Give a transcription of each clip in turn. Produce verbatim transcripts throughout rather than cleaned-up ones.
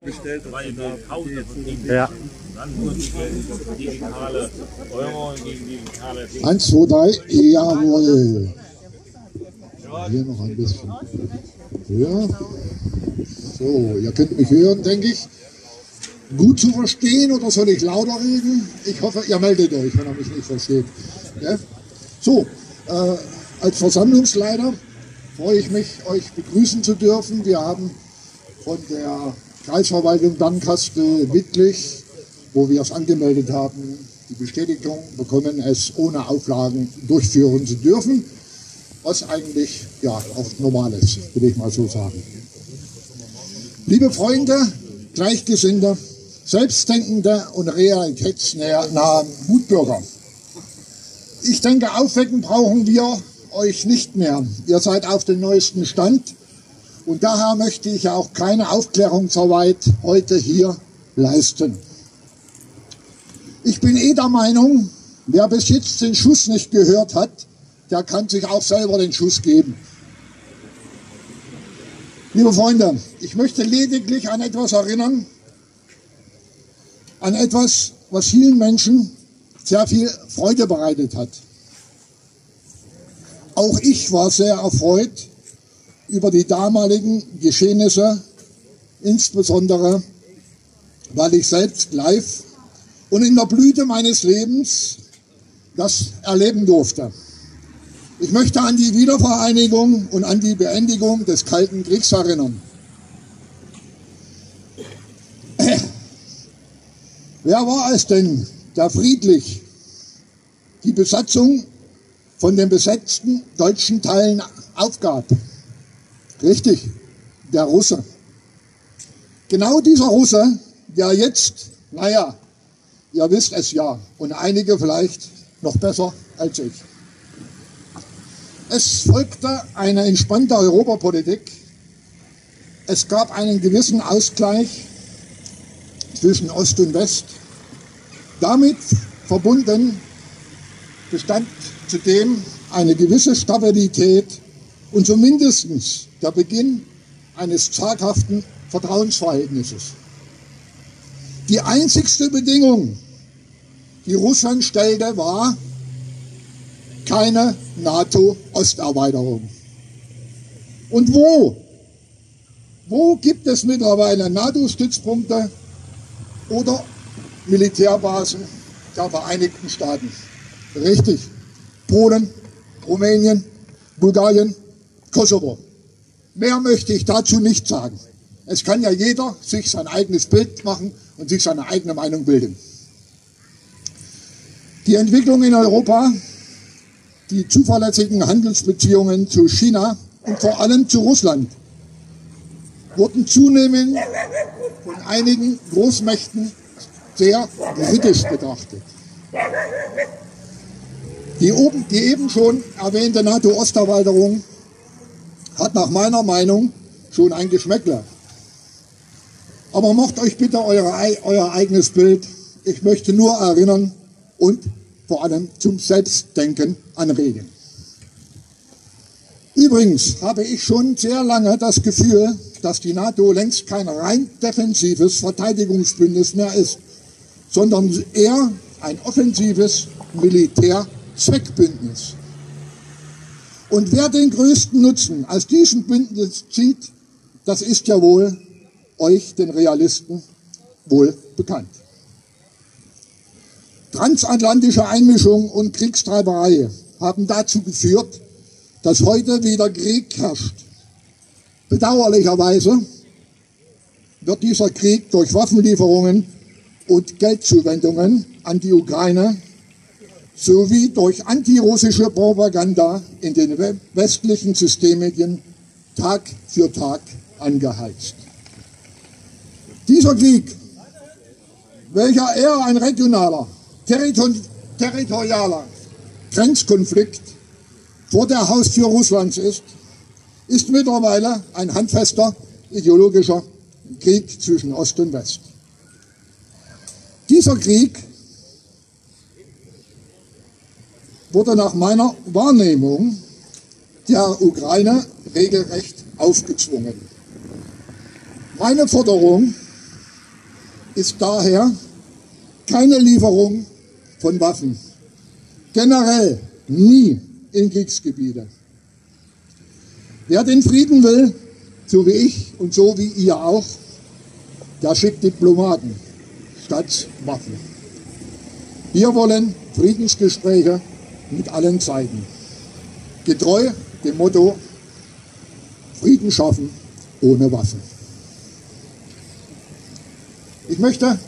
bestellt, weil wir tausende von Dingen Ja. dann nur digitale Euro gegen digitale Dinge. Eins, zwei, drei, jawohl. Hier noch ein bisschen höher. So, ihr könnt mich hören, denke ich. Gut zu verstehen oder soll ich lauter reden? Ich hoffe, ihr meldet euch, wenn ihr mich nicht versteht. Ja? So, äh, als Versammlungsleiter freue ich mich, euch begrüßen zu dürfen. Wir haben von der Kreisverwaltung Bernkastel-Wittlich, wo wir es angemeldet haben, die Bestätigung bekommen, es ohne Auflagen durchführen zu dürfen, was eigentlich ja auch normal ist, will ich mal so sagen. Liebe Freunde, Gleichgesinnte, selbstdenkende und realitätsnahe Mutbürger. Ich denke, aufwecken brauchen wir euch nicht mehr. Ihr seid auf dem neuesten Stand und daher möchte ich auch keine Aufklärungsarbeit heute hier leisten. Ich bin eh der Meinung, wer bis jetzt den Schuss nicht gehört hat, der kann sich auch selber den Schuss geben. Liebe Freunde, ich möchte lediglich an etwas erinnern, an etwas, was vielen Menschen sehr viel Freude bereitet hat. Auch ich war sehr erfreut über die damaligen Geschehnisse, insbesondere weil ich selbst live und in der Blüte meines Lebens das erleben durfte. Ich möchte an die Wiedervereinigung und an die Beendigung des Kalten Kriegs erinnern. Wer war es denn, der friedlich die Besatzung von den besetzten deutschen Teilen aufgab? Richtig, der Russe. Genau dieser Russe, der jetzt, naja, ihr wisst es ja, und einige vielleicht noch besser als ich. Es folgte eine entspannte Europapolitik. Es gab einen gewissen Ausgleich zwischen Ost und West. Damit verbunden bestand zudem eine gewisse Stabilität und zumindest der Beginn eines zaghaften Vertrauensverhältnisses. Die einzigste Bedingung, die Russland stellte, war keine NATO-Osterweiterung. Und wo? Wo gibt es mittlerweile NATO-Stützpunkte oder Militärbasen der Vereinigten Staaten? Richtig. Polen, Rumänien, Bulgarien, Kosovo. Mehr möchte ich dazu nicht sagen. Es kann ja jeder sich sein eigenes Bild machen und sich seine eigene Meinung bilden. Die Entwicklung in Europa, die zuverlässigen Handelsbeziehungen zu China und vor allem zu Russland wurden zunehmend von einigen Großmächten sehr kritisch betrachtet. Die, oben, die eben schon erwähnte NATO-Osterweiterung hat nach meiner Meinung schon ein Geschmäckle. Aber macht euch bitte eure, euer eigenes Bild. Ich möchte nur erinnern und vor allem zum Selbstdenken anregen. Übrigens habe ich schon sehr lange das Gefühl, dass die NATO längst kein rein defensives Verteidigungsbündnis mehr ist, sondern eher ein offensives Militärzweckbündnis. Und wer den größten Nutzen aus diesem Bündnis zieht, das ist ja wohl euch, den Realisten, wohl bekannt. Transatlantische Einmischung und Kriegstreiberei haben dazu geführt, dass heute wieder Krieg herrscht. Bedauerlicherweise wird dieser Krieg durch Waffenlieferungen und Geldzuwendungen an die Ukraine sowie durch antirussische Propaganda in den westlichen Systemmedien Tag für Tag angeheizt. Dieser Krieg, welcher eher ein regionaler, territor territorialer Grenzkonflikt vor der Haustür Russlands ist, ist mittlerweile ein handfester ideologischer Krieg zwischen Ost und West. Dieser Krieg wurde nach meiner Wahrnehmung der Ukraine regelrecht aufgezwungen. Meine Forderung ist daher keine Lieferung von Waffen. Generell nie in Kriegsgebiete. Wer den Frieden will, so wie ich und so wie ihr auch, der schickt Diplomaten statt Waffen. Wir wollen Friedensgespräche mit allen Seiten. Getreu dem Motto Frieden schaffen ohne Waffen. Ich möchte,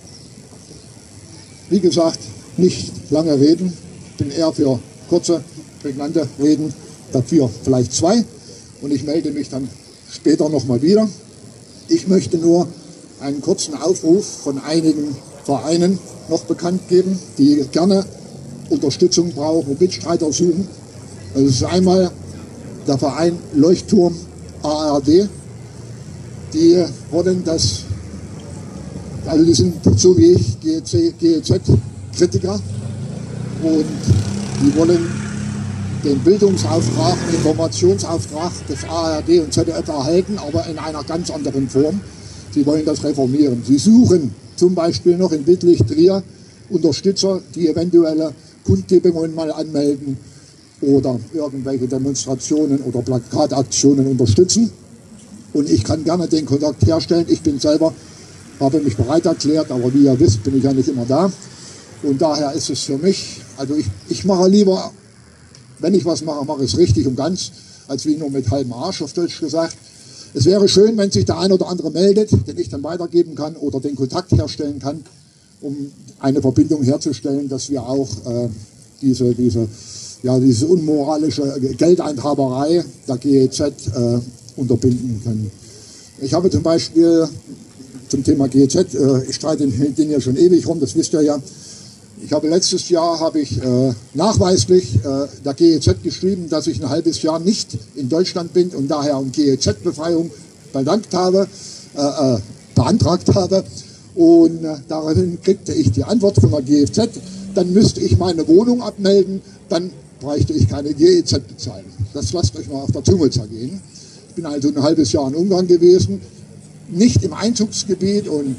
wie gesagt, nicht lange reden. Ich bin eher für kurze, prägnante Reden, dafür vielleicht zwei. Und ich melde mich dann später nochmal wieder. Ich möchte nur einen kurzen Aufruf von einigen Vereinen noch bekannt geben, die gerne Unterstützung brauchen und Mitstreiter suchen. Das ist einmal der Verein Leuchtturm A R D. Die wollen das, also die sind so wie ich G E Z-Kritiker und die wollen den Bildungsauftrag, Informationsauftrag des A R D und Z D F erhalten, aber in einer ganz anderen Form. Sie wollen das reformieren. Sie suchen zum Beispiel noch in Wittlich-Trier Unterstützer, die eventuelle Kundgebungen mal anmelden oder irgendwelche Demonstrationen oder Plakataktionen unterstützen. Und ich kann gerne den Kontakt herstellen. Ich bin selber, habe mich bereit erklärt, aber wie ihr wisst, bin ich ja nicht immer da. Und daher ist es für mich, also ich, ich mache lieber, wenn ich was mache, mache ich es richtig und ganz, als wie nur mit halbem Arsch, auf Deutsch gesagt. Es wäre schön, wenn sich der ein oder andere meldet, den ich dann weitergeben kann oder den Kontakt herstellen kann, um eine Verbindung herzustellen, dass wir auch äh, diese, diese, ja, diese unmoralische Geldeintreiberei der G E Z äh, unterbinden können. Ich habe zum Beispiel zum Thema G E Z, äh, ich streite den Ding ja schon ewig rum, das wisst ihr ja. Ich habe letztes Jahr habe ich äh, nachweislich äh, der G E Z geschrieben, dass ich ein halbes Jahr nicht in Deutschland bin und daher um G E Z-Befreiung bedankt habe, äh, äh, beantragt habe. Und äh, daraufhin kriegte ich die Antwort von der G E Z, dann müsste ich meine Wohnung abmelden, dann bräuchte ich keine G E Z bezahlen. Das lasst euch mal auf der Zunge zergehen. Ich bin also ein halbes Jahr in Ungarn gewesen, nicht im Einzugsgebiet und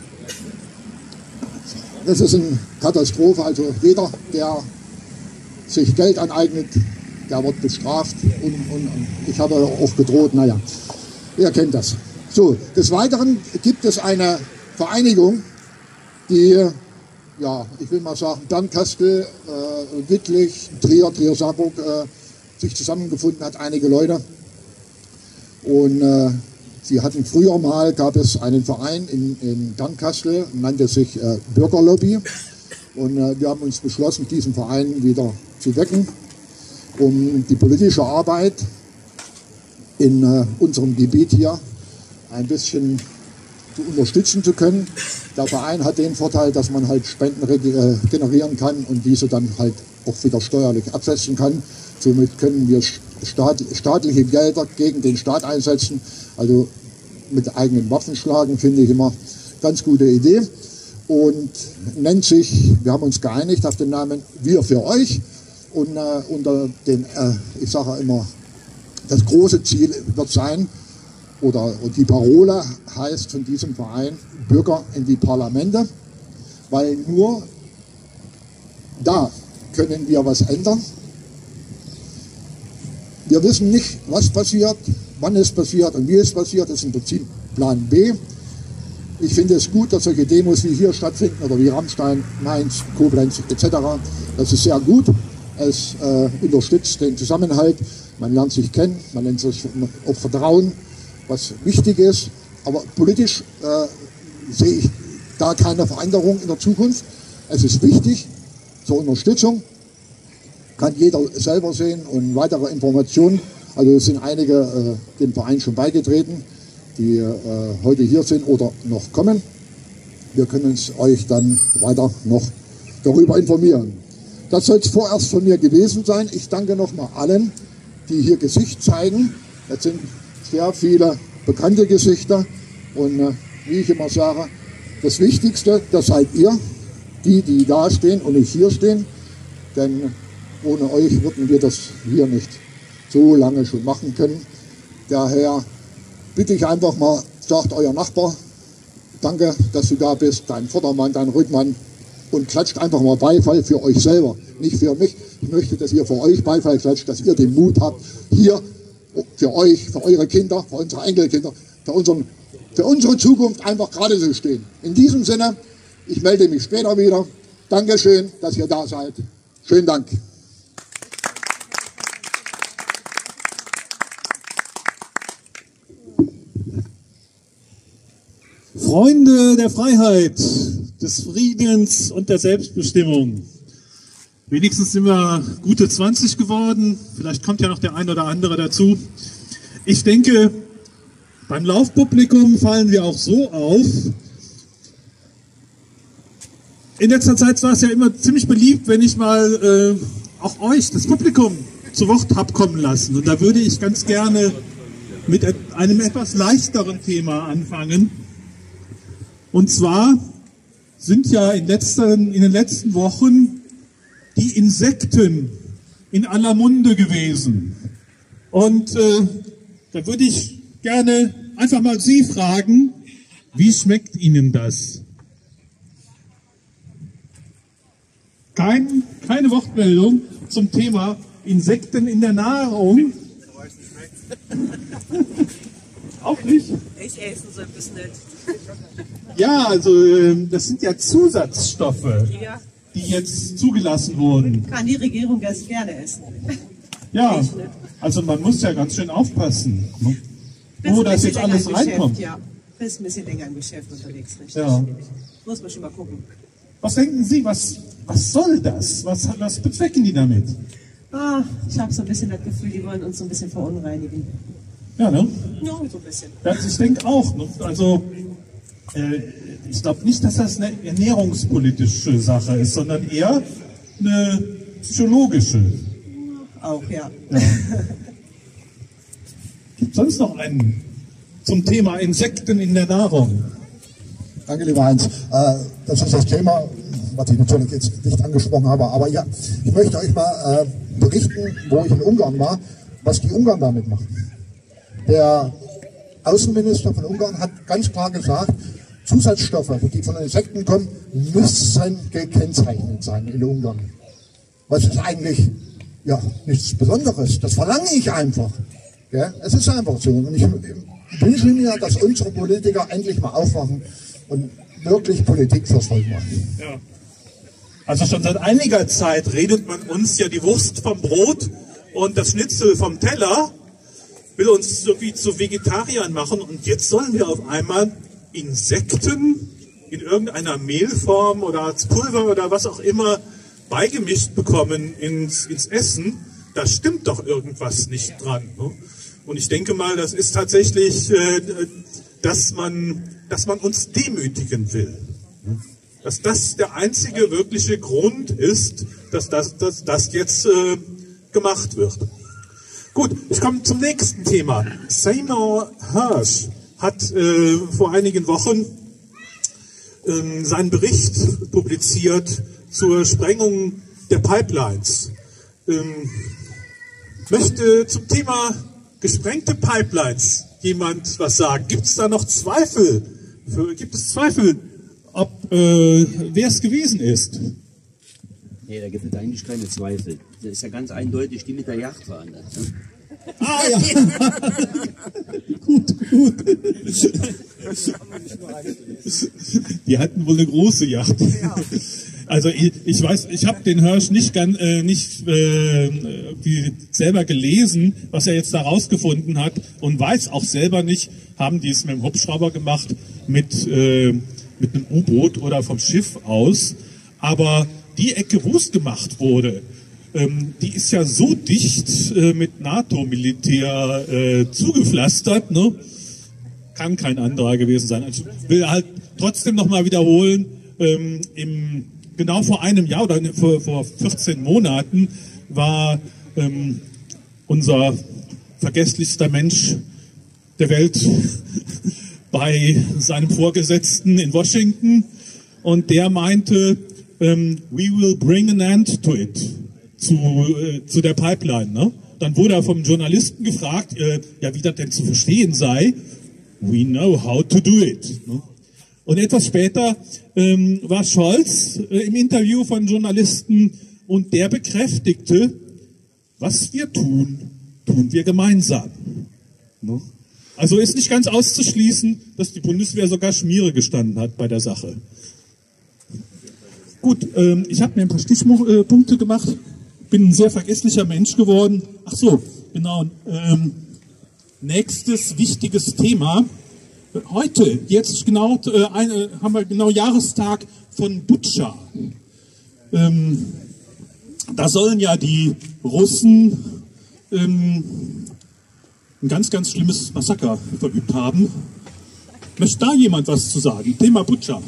das ist eine Katastrophe. Also jeder, der sich Geld aneignet, der wird bestraft. Und, und, und ich habe auch gedroht, naja, ihr kennt das. So, des Weiteren gibt es eine Vereinigung, die, ja, ich will mal sagen, Bernkastel, äh, Wittlich, Trier, Trier-Saarburg äh, sich zusammengefunden hat, einige Leute. Und äh, sie hatten früher mal, gab es einen Verein in, in Bernkastel, nannte sich äh, Bürgerlobby. Und äh, wir haben uns beschlossen, diesen Verein wieder zu wecken, um die politische Arbeit in äh, unserem Gebiet hier ein bisschen zu unterstützen zu können. Der Verein hat den Vorteil, dass man halt Spenden äh, generieren kann und diese dann halt auch wieder steuerlich absetzen kann. Somit können wir staat, staatliche Gelder gegen den Staat einsetzen, also mit eigenen Waffen schlagen, finde ich immer ganz gute Idee. Und nennt sich, wir haben uns geeinigt auf den Namen Wir für euch. Und äh, unter den, äh, ich sage immer, das große Ziel wird sein, oder die Parole heißt von diesem Verein Bürger in die Parlamente, weil nur da können wir was ändern. Wir wissen nicht, was passiert, wann es passiert und wie es passiert. Das ist im Prinzip Plan B. Ich finde es gut, dass solche Demos wie hier stattfinden oder wie Rammstein, Mainz, Koblenz et cetera. Das ist sehr gut. Es äh, unterstützt den Zusammenhalt. Man lernt sich kennen, man lernt sich auch vertrauen, was wichtig ist. Aber politisch äh, sehe ich da keine Veränderung in der Zukunft. Es ist wichtig zur Unterstützung. Kann jeder selber sehen und weitere Informationen. Also es sind einige äh, dem Verein schon beigetreten, die äh, heute hier sind oder noch kommen. Wir können uns euch dann weiter noch darüber informieren. Das soll es vorerst von mir gewesen sein. Ich danke nochmal allen, die hier Gesicht zeigen. Es sind sehr viele bekannte Gesichter und äh, wie ich immer sage, das Wichtigste, das seid ihr, die, die da stehen und nicht hier stehen, denn ohne euch würden wir das hier nicht so lange schon machen können. Daher bitte ich einfach mal, sagt euer Nachbar, danke, dass du da bist, dein Vordermann, dein Rückmann, und klatscht einfach mal Beifall für euch selber, nicht für mich. Ich möchte, dass ihr für euch Beifall klatscht, dass ihr den Mut habt, hier für euch, für eure Kinder, für unsere Enkelkinder, für, unseren, für unsere Zukunft einfach gerade zu stehen. In diesem Sinne, ich melde mich später wieder. Dankeschön, dass ihr da seid. Schönen Dank. Freunde der Freiheit, des Friedens und der Selbstbestimmung. Wenigstens sind wir gute zwanzig geworden. Vielleicht kommt ja noch der ein oder andere dazu. Ich denke, beim Laufpublikum fallen wir auch so auf. In letzter Zeit war es ja immer ziemlich beliebt, wenn ich mal äh, auch euch, das Publikum, zu Wort habe kommen lassen. Und da würde ich ganz gerne mit einem etwas leichteren Thema anfangen. Und zwar sind ja in, letzten, in den letzten Wochen die Insekten in aller Munde gewesen. Und äh, da würde ich gerne einfach mal Sie fragen, wie schmeckt Ihnen das? Kein, keine Wortmeldung zum Thema Insekten in der Nahrung. Auch nicht? Ich esse so ein bisschen nicht. Ja, also das sind ja Zusatzstoffe, Ja. die jetzt zugelassen wurden. Kann die Regierung das gerne essen. Ja, Ich nicht. also man muss ja ganz schön aufpassen, ne? Bist Wo ein das bisschen jetzt alles länger im reinkommt. Geschäft, ja. Bist ein bisschen länger im Geschäft unterwegs, richtig. Ja. Muss man schon mal gucken. Was denken Sie, was, was soll das? Was, was bezwecken die damit? Ah, ich habe so ein bisschen das Gefühl, die wollen uns so ein bisschen verunreinigen. Ja, ne? Ja, so ein bisschen. Ja, ich denke auch. Ne? Also, äh, ich glaube nicht, dass das eine ernährungspolitische Sache ist, sondern eher eine psychologische. Auch, ja. Ja. Gibt sonst noch einen zum Thema Insekten in der Nahrung? Danke, lieber Heinz. Äh, das ist das Thema, was ich natürlich jetzt nicht angesprochen habe. Aber ja, ich möchte euch mal äh, berichten, wo ich in Ungarn war, was die Ungarn damit machen. Der Außenminister von Ungarn hat ganz klar gesagt, Zusatzstoffe, die von Insekten kommen, müssen gekennzeichnet sein in Ungarn. Was ist eigentlich ja, nichts Besonderes. Das verlange ich einfach. Ja, es ist einfach so. Und ich wünsche mir, dass unsere Politiker endlich mal aufwachen und wirklich Politik fürs Volk machen. Ja. Also schon seit einiger Zeit redet man uns ja die Wurst vom Brot und das Schnitzel vom Teller, will uns irgendwie zu Vegetariern machen, und jetzt sollen wir auf einmal Insekten in irgendeiner Mehlform oder als Pulver oder was auch immer beigemischt bekommen ins, ins Essen. Da stimmt doch irgendwas nicht dran. Ne? Und ich denke mal, das ist tatsächlich, äh, dass man, dass man uns demütigen will. Dass das der einzige wirkliche Grund ist, dass das, dass das jetzt äh, gemacht wird. Gut, ich komme zum nächsten Thema. Seymour Hersh hat äh, vor einigen Wochen äh, seinen Bericht publiziert zur Sprengung der Pipelines. Ähm, möchte zum Thema gesprengte Pipelines jemand was sagen? Gibt es da noch Zweifel? Für, gibt es Zweifel, ob äh, wer es gewesen ist? Nee, da gibt es eigentlich keine Zweifel. Das ist ja ganz eindeutig, die mit der Yacht waren das. Ne? Ah ja, gut, gut. Die hatten wohl eine große Yacht. Also ich, ich weiß, ich habe den Hersh nicht, ganz, äh, nicht äh, irgendwie selber gelesen, was er jetzt da rausgefunden hat, und weiß auch selber nicht, haben die es mit dem Hubschrauber gemacht, mit, äh, mit einem U-Boot oder vom Schiff aus. Aber die Ecke, wo es gemacht wurde, ähm, die ist ja so dicht äh, mit NATO-Militär äh, zugepflastert, ne? Kann kein anderer gewesen sein. Also ich will halt trotzdem nochmal wiederholen, ähm, im, genau vor einem Jahr oder vor, vor vierzehn Monaten war ähm, unser vergesslichster Mensch der Welt bei seinem Vorgesetzten in Washington, und der meinte, ähm, we will bring an end to it, zu, äh, zu der Pipeline. Ne? Dann wurde er vom Journalisten gefragt, äh, ja, wie das denn zu verstehen sei. We know how to do it. Ne? Und etwas später ähm, war Scholz äh, im Interview von Journalisten und der bekräftigte, was wir tun, tun wir gemeinsam. No? Also ist nicht ganz auszuschließen, dass die Bundeswehr sogar Schmiere gestanden hat bei der Sache. Gut, ähm, ich habe mir ein paar Stichpunkte gemacht, bin ein sehr vergesslicher Mensch geworden. Ach so, genau. Ähm, nächstes wichtiges Thema. Heute, jetzt genau, äh, eine, haben wir genau Jahrestag von Butscha. Ähm, da sollen ja die Russen ähm, ein ganz, ganz schlimmes Massaker verübt haben. Möchte da jemand was zu sagen? Thema Butscha.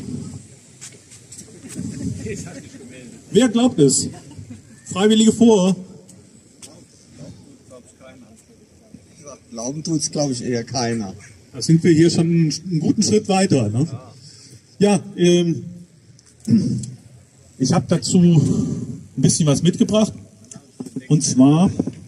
Wer glaubt es? Freiwillige vor. Glauben tut es, glaube ich, eher keiner. Da sind wir hier schon einen guten Schritt weiter. Ne? Ja, ähm, ich habe dazu ein bisschen was mitgebracht. Und zwar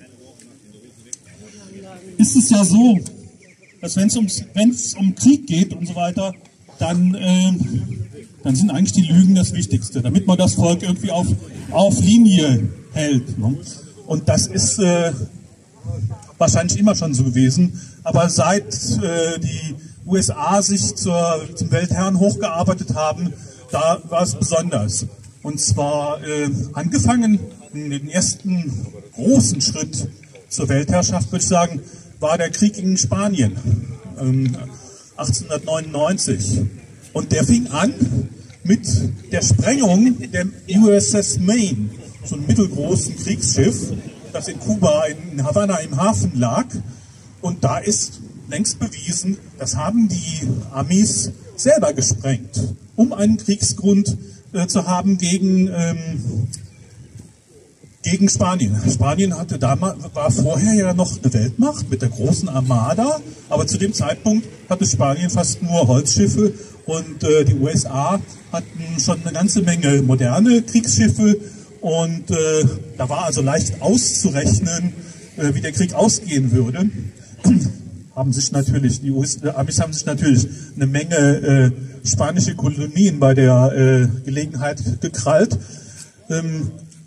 ist es ja so, dass wenn es um, wenn's um Krieg geht und so weiter, dann, äh, dann sind eigentlich die Lügen das Wichtigste, damit man das Volk irgendwie auf, auf Linie hält. Ne? Und das ist äh, wahrscheinlich immer schon so gewesen. Aber seit äh, die U S A sich zur, zum Weltherrn hochgearbeitet haben, da war es besonders. Und zwar äh, angefangen, in den ersten großen Schritt zur Weltherrschaft, würde ich sagen, war der Krieg gegen Spanien, ähm, achtzehnhundertneunundneunzig. Und der fing an mit der Sprengung der U S S Maine, so einem mittelgroßen Kriegsschiff, das in Kuba, in Havanna im Hafen lag. Und da ist längst bewiesen, das haben die Amis selber gesprengt, um einen Kriegsgrund äh, zu haben gegen, ähm, gegen Spanien. Spanien hatte damals, war vorher ja noch eine Weltmacht mit der großen Armada, aber zu dem Zeitpunkt hatte Spanien fast nur Holzschiffe und äh, die U S A hatten schon eine ganze Menge moderne Kriegsschiffe und äh, da war also leicht auszurechnen, äh, wie der Krieg ausgehen würde. haben sich natürlich, die U S Amis haben sich natürlich eine Menge äh, spanische Kolonien bei der äh, Gelegenheit gekrallt. Ähm,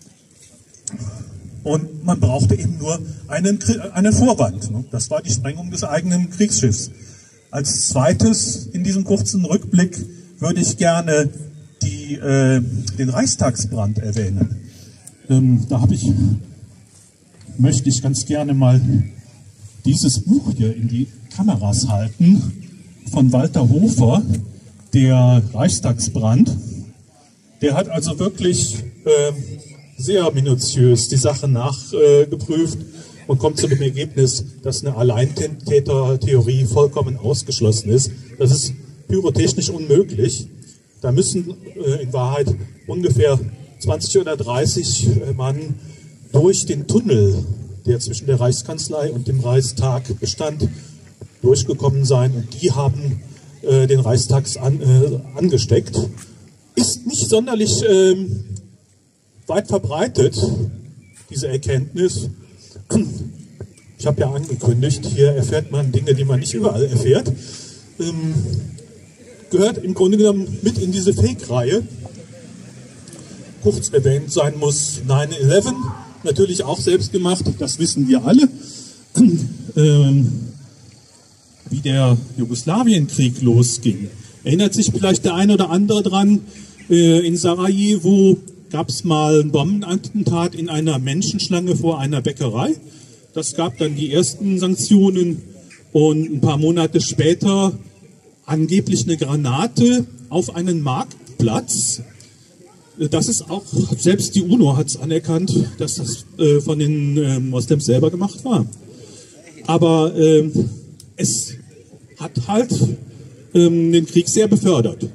und man brauchte eben nur einen, einen Vorwand. Ne? Das war die Sprengung des eigenen Kriegsschiffs. Als zweites in diesem kurzen Rückblick würde ich gerne die, äh, den Reichstagsbrand erwähnen. Ähm, da habe ich, möchte ich ganz gerne mal dieses Buch hier in die Kameras halten von Walter Hofer, der Reichstagsbrand. Der hat also wirklich äh, sehr minutiös die Sache nachgeprüft äh, und kommt zu dem Ergebnis, dass eine Alleintäter-Theorie vollkommen ausgeschlossen ist. Das ist pyrotechnisch unmöglich. Da müssen äh, in Wahrheit ungefähr zwanzig oder dreißig Mann durch den Tunnel, der zwischen der Reichskanzlei und dem Reichstag bestand, durchgekommen sein. Und die haben äh, den Reichstag an, äh, angesteckt. Ist nicht sonderlich äh, weit verbreitet, diese Erkenntnis. Ich habe ja angekündigt, hier erfährt man Dinge, die man nicht überall erfährt. Ähm, gehört im Grunde genommen mit in diese Fake-Reihe. Kurz erwähnt sein muss neun elf, natürlich auch selbst gemacht, das wissen wir alle. Ähm, wie der Jugoslawienkrieg losging. Erinnert sich vielleicht der eine oder andere dran, äh, in Sarajevo gab es mal ein Bombenattentat in einer Menschenschlange vor einer Bäckerei. Das gab dann die ersten Sanktionen und ein paar Monate später angeblich eine Granate auf einen Marktplatz. Das ist auch, selbst die UNO hat es anerkannt, dass das äh, von den äh, Moslems selber gemacht war. Aber äh, es hat halt ähm, den Krieg sehr befördert.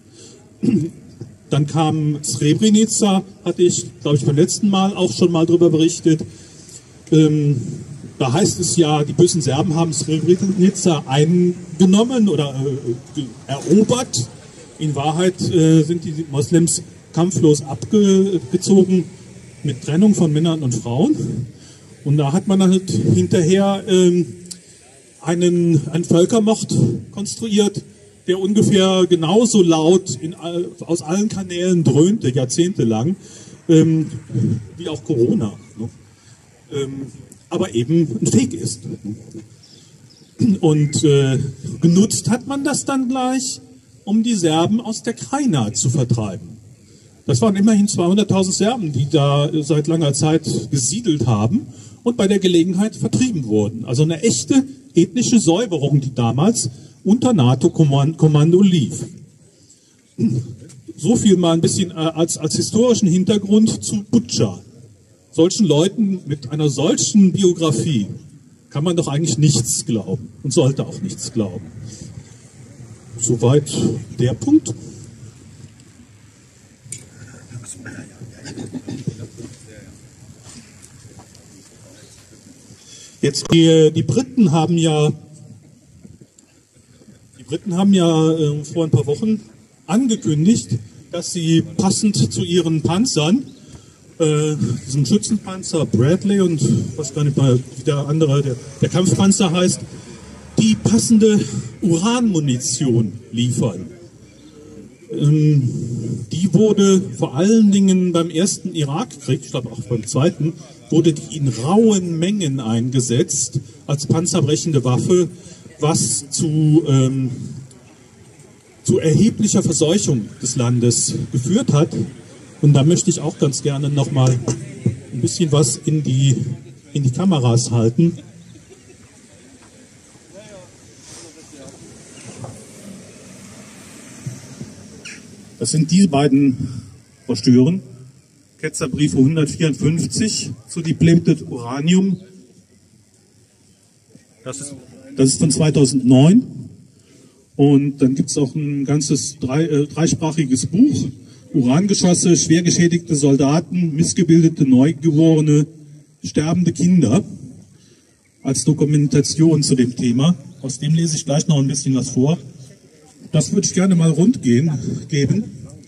Dann kam Srebrenica, hatte ich, glaube ich, beim letzten Mal auch schon mal drüber berichtet. Ähm, da heißt es ja, die bösen Serben haben Srebrenica eingenommen oder äh, erobert. In Wahrheit äh, sind die Moslems kampflos abgezogen mit Trennung von Männern und Frauen. Und da hat man halt hinterher ähm, einen, einen Völkermord konstruiert, der ungefähr genauso laut in, aus allen Kanälen dröhnte, jahrzehntelang, ähm, wie auch Corona. Ne? Ähm, aber eben ein Fake ist. Und äh, genutzt hat man das dann gleich, um die Serben aus der Krajina zu vertreiben. Das waren immerhin zweihunderttausend Serben, die da seit langer Zeit gesiedelt haben und bei der Gelegenheit vertrieben wurden. Also eine echte ethnische Säuberung, die damals unter NATO-Kommando lief. So viel mal ein bisschen als, als historischen Hintergrund zu Butscha. Solchen Leuten mit einer solchen Biografie kann man doch eigentlich nichts glauben und sollte auch nichts glauben. Soweit der Punkt. Jetzt die, die Briten haben ja die Briten haben ja äh, vor ein paar Wochen angekündigt, dass sie passend zu ihren Panzern, äh, diesem Schützenpanzer Bradley und was gar nicht mal wie der andere, der, der Kampfpanzer heißt, die passende Uranmunition liefern. Ähm, die wurde vor allen Dingen beim ersten Irakkrieg, ich glaube auch beim zweiten, wurde die in rauen Mengen eingesetzt als panzerbrechende Waffe, was zu, ähm, zu erheblicher Verseuchung des Landes geführt hat. Und da möchte ich auch ganz gerne nochmal ein bisschen was in die, in die Kameras halten. Das sind die beiden Broschüren. Ketzerbriefe hundertvierundfünfzig zu Depleted Uranium. Das ist, das ist von zweitausendneun. Und dann gibt es auch ein ganzes drei, äh, dreisprachiges Buch. Urangeschosse, schwer geschädigte Soldaten, missgebildete Neugeborene, sterbende Kinder. Als Dokumentation zu dem Thema. Aus dem lese ich gleich noch ein bisschen was vor. Das würde ich gerne mal rund gehen, geben.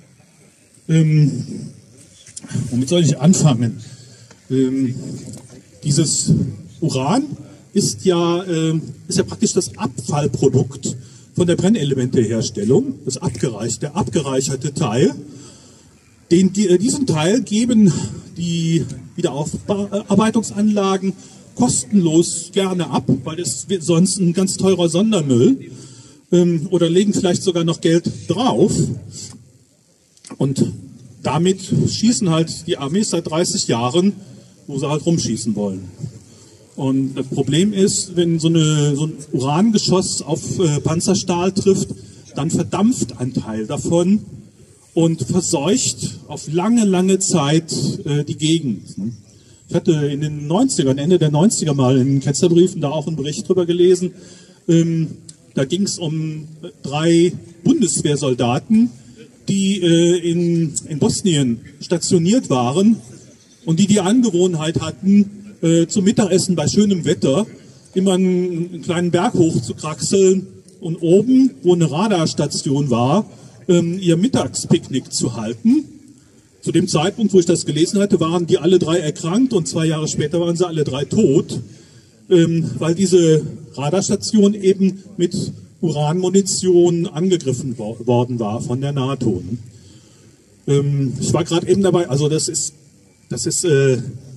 Ähm, womit soll ich anfangen? Ähm, dieses Uran ist ja, äh, ist ja praktisch das Abfallprodukt von der Brennelementeherstellung, das abgereichte, der abgereicherte Teil. Den, diesen Teil geben die Wiederaufbearbeitungsanlagen kostenlos gerne ab, weil das wird sonst ein ganz teurer Sondermüll. Oder legen vielleicht sogar noch Geld drauf. Und damit schießen halt die Armees seit dreißig Jahren, wo sie halt rumschießen wollen. Und das Problem ist, wenn so, eine, so ein Urangeschoss auf äh, Panzerstahl trifft, dann verdampft ein Teil davon und verseucht auf lange, lange Zeit äh, die Gegend. Ich hatte in den neunzigern, Ende der neunziger mal in Ketzerbriefen da auch einen Bericht drüber gelesen. Ähm, Da ging es um drei Bundeswehrsoldaten, die äh, in, in Bosnien stationiert waren und die die Angewohnheit hatten, äh, zum Mittagessen bei schönem Wetter immer einen, einen kleinen Berg hoch zu kraxeln und oben, wo eine Radarstation war, ähm, ihr Mittagspicknick zu halten. Zu dem Zeitpunkt, wo ich das gelesen hatte, waren die alle drei erkrankt und zwei Jahre später waren sie alle drei tot. Ähm, weil diese Radarstation eben mit Uranmunition angegriffen wo worden war von der NATO. Ähm, ich war gerade eben dabei, also das ist, das ist äh,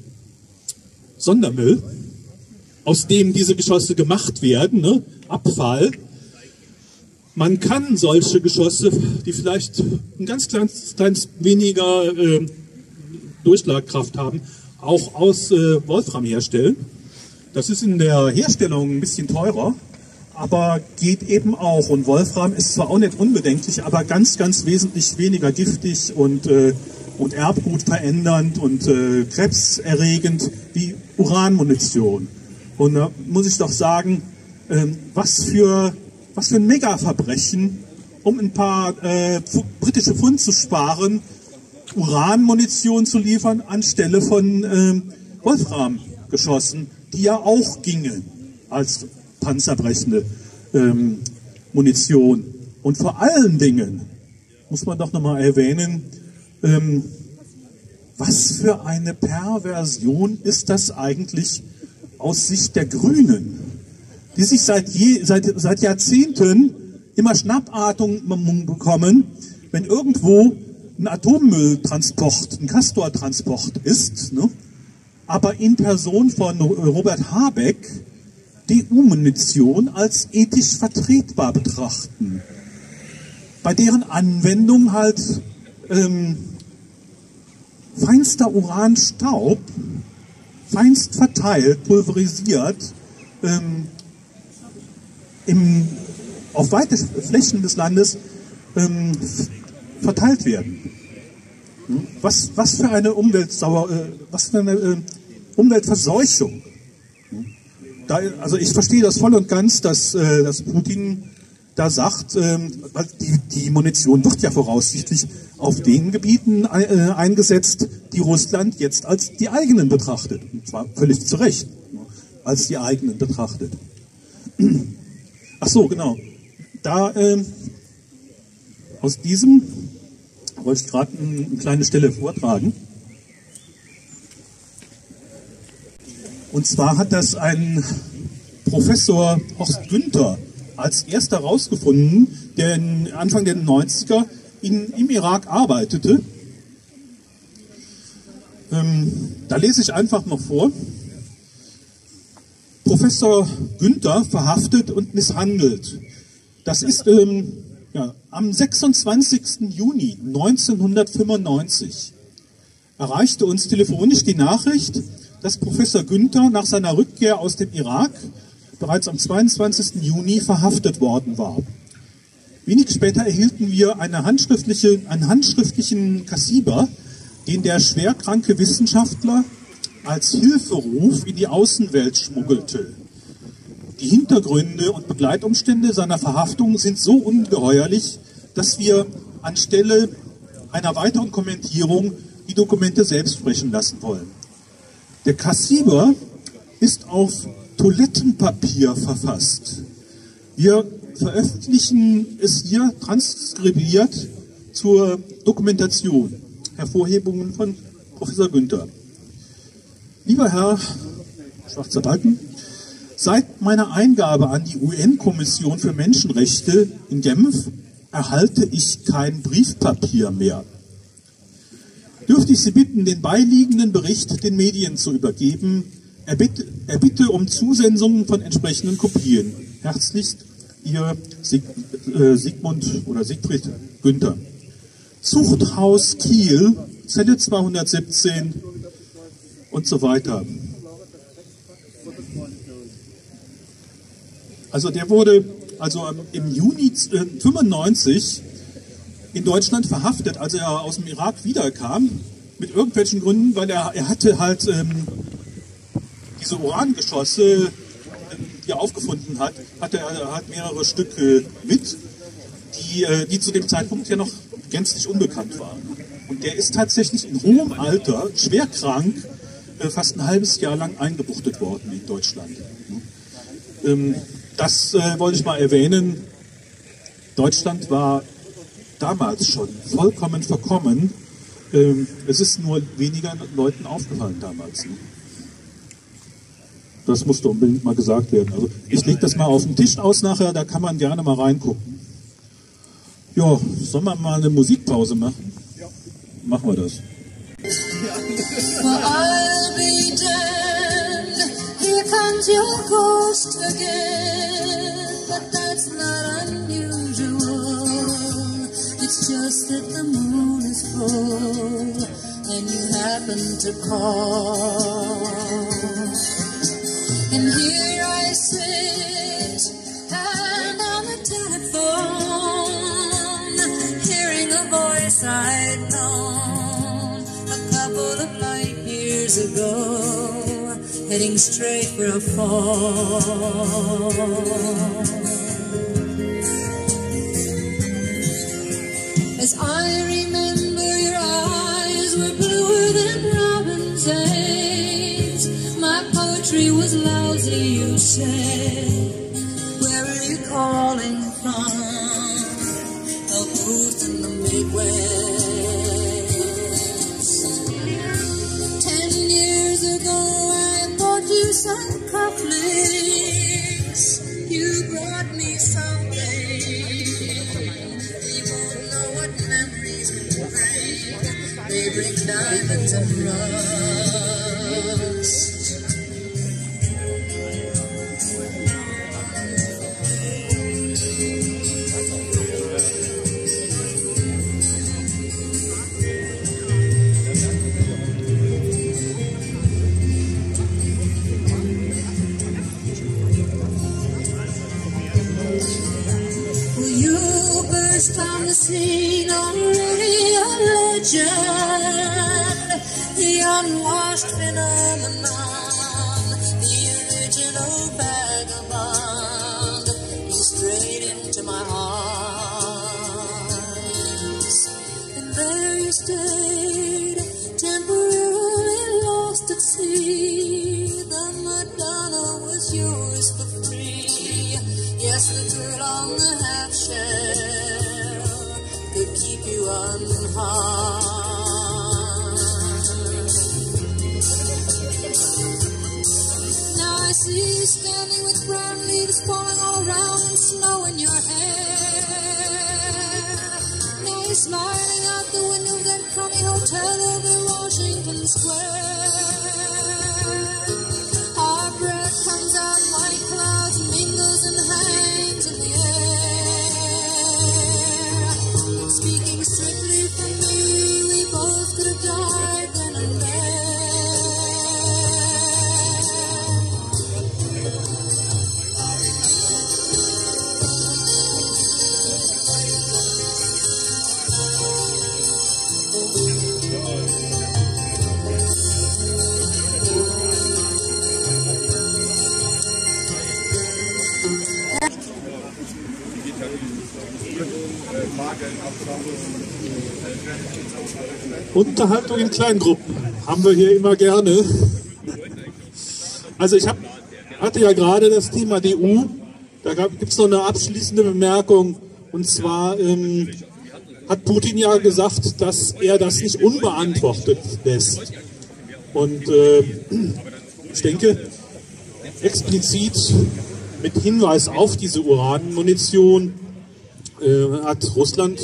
Sondermüll, aus dem diese Geschosse gemacht werden, ne? Abfall. Man kann solche Geschosse, die vielleicht ein ganz kleines, kleines weniger äh, Durchschlagkraft haben, auch aus äh, Wolfram herstellen. Das ist in der Herstellung ein bisschen teurer, aber geht eben auch. Und Wolfram ist zwar auch nicht unbedenklich, aber ganz, ganz wesentlich weniger giftig und, äh, und Erbgut verändernd und äh, krebserregend wie Uranmunition. Und da muss ich doch sagen, äh, was für, was für ein Megaverbrechen, um ein paar äh, britische Pfund zu sparen, Uranmunition zu liefern anstelle von äh, Wolframgeschossen, die ja auch gingen als panzerbrechende ähm, Munition. Und vor allen Dingen muss man doch nochmal erwähnen, ähm, was für eine Perversion ist das eigentlich aus Sicht der Grünen, die sich seit, je, seit, seit Jahrzehnten immer Schnappatmung bekommen, wenn irgendwo ein Atommülltransport, ein Castor-Transport ist, ne? Aber in Person von Robert Habeck D U-Munition als ethisch vertretbar betrachten, bei deren Anwendung halt ähm, feinster Uranstaub, feinst verteilt, pulverisiert, ähm, im, auf weite Flächen des Landes ähm, verteilt werden. Was, was für eine Umweltsauer, äh, was für eine äh, Umweltverseuchung. Da, also ich verstehe das voll und ganz, dass, äh, dass Putin da sagt, äh, die, die Munition wird ja voraussichtlich auf den Gebieten äh, eingesetzt, die Russland jetzt als die eigenen betrachtet. Und zwar völlig zu Recht, als die eigenen betrachtet. Ach so, genau. Da äh, aus diesem wollte ich gerade eine, eine kleine Stelle vortragen. Und zwar hat das ein Professor Horst Günther als erster herausgefunden, der in Anfang der neunziger in, im Irak arbeitete. Ähm, da lese ich einfach mal vor. Professor Günther verhaftet und misshandelt. Das ist ähm, ja, am sechsundzwanzigsten Juni neunzehnhundertfünfundneunzig erreichte uns telefonisch die Nachricht, dass Professor Günther nach seiner Rückkehr aus dem Irak bereits am zweiundzwanzigsten Juni verhaftet worden war. Wenig später erhielten wir eine handschriftliche, einen handschriftlichen Kassiber, den der schwerkranke Wissenschaftler als Hilferuf in die Außenwelt schmuggelte. Die Hintergründe und Begleitumstände seiner Verhaftung sind so ungeheuerlich, dass wir anstelle einer weiteren Kommentierung die Dokumente selbst sprechen lassen wollen. Der Kassiber ist auf Toilettenpapier verfasst. Wir veröffentlichen es hier transkribiert zur Dokumentation. Hervorhebungen von Professor Günther. Lieber Herr Schwarzer Balken, seit meiner Eingabe an die U N-Kommission für Menschenrechte in Genf erhalte ich kein Briefpapier mehr. Dürfte ich Sie bitten, den beiliegenden Bericht den Medien zu übergeben. Er bitte, er bitte um Zusendungen von entsprechenden Kopien. Herzlichst, Ihr Sieg, äh, Sigmund oder Siegfried Günther. Zuchthaus Kiel, Zelle zweihundertsiebzehn und so weiter. Also der wurde also im Juni fünfundneunzig in Deutschland verhaftet, als er aus dem Irak wiederkam, mit irgendwelchen Gründen, weil er, er hatte halt ähm, diese Urangeschosse, die er aufgefunden hat, hatte er hat mehrere Stück äh, mit, die, äh, die zu dem Zeitpunkt ja noch gänzlich unbekannt waren. Und der ist tatsächlich in hohem Alter, schwer krank, äh, fast ein halbes Jahr lang eingebuchtet worden in Deutschland. Ähm, das äh, wollte ich mal erwähnen. Deutschland war damals schon vollkommen verkommen. Ähm, es ist nur weniger Leuten aufgefallen damals. Ne? Das musste unbedingt mal gesagt werden. Also ich lege das mal auf den Tisch aus nachher, da kann man gerne mal reingucken. Ja, sollen wir mal eine Musikpause machen? Ja. Machen wir das. Well, I'll be damned, here comes your ghost again, but that's not unusual. It's just that the moon is full and you happen to call. And here I sit and on the telephone, hearing a voice I'd known a couple of light years ago, heading straight for a fall. As I remember, your eyes were bluer than robin's eggs. My poetry was lousy, you said. Where are you calling from? A booth in the Midwest. Ten years ago I bought you some cufflinks. You brought me something bring diamonds and rust. On the scene, already a legend, the unwashed phenomenon, the original vagabond, you strayed into my arms, and there you stayed, temporarily lost at sea. The Madonna was yours for free. Yes, the girl on the half shell could keep you unharmed. Now I see you standing with brown leaves falling all around and snow in your hair. Now you're smiling out the window of that crummy hotel over Washington Square. Our breath comes out white clouds, mingles and hangs in the air. Speaking strictly for me, we both could have died then and Unterhaltung in Kleingruppen haben wir hier immer gerne. Also ich hab, hatte ja gerade das Thema D U, da gibt es noch eine abschließende Bemerkung, und zwar ähm, hat Putin ja gesagt, dass er das nicht unbeantwortet lässt. Und äh, ich denke, explizit mit Hinweis auf diese Uranmunition äh, hat Russland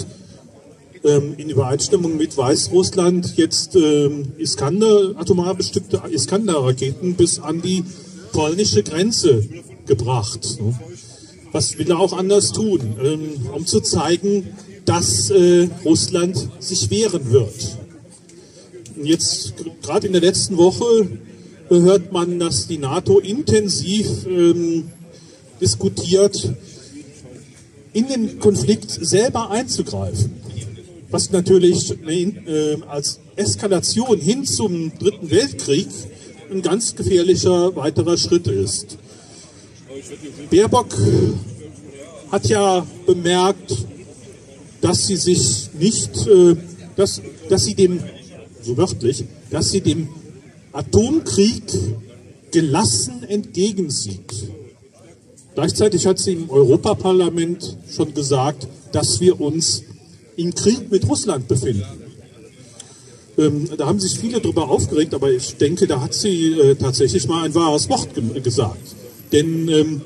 in Übereinstimmung mit Weißrussland jetzt ähm, Iskander, atomar bestückte Iskander-Raketen bis an die polnische Grenze gebracht. Was will er auch anders tun, ähm, um zu zeigen, dass äh, Russland sich wehren wird. Und jetzt, gerade in der letzten Woche, hört man, dass die NATO intensiv ähm, diskutiert, in den Konflikt selber einzugreifen. Was natürlich äh, als Eskalation hin zum Dritten Weltkrieg ein ganz gefährlicher weiterer Schritt ist. Baerbock hat ja bemerkt, dass sie sich nicht, äh, dass, dass sie dem, so wörtlich, dass sie dem Atomkrieg gelassen entgegensieht. Gleichzeitig hat sie im Europaparlament schon gesagt, dass wir uns im Krieg mit Russland befinden. Ähm, da haben sich viele darüber aufgeregt, aber ich denke, da hat sie äh, tatsächlich mal ein wahres Wort ge gesagt. Denn, ähm,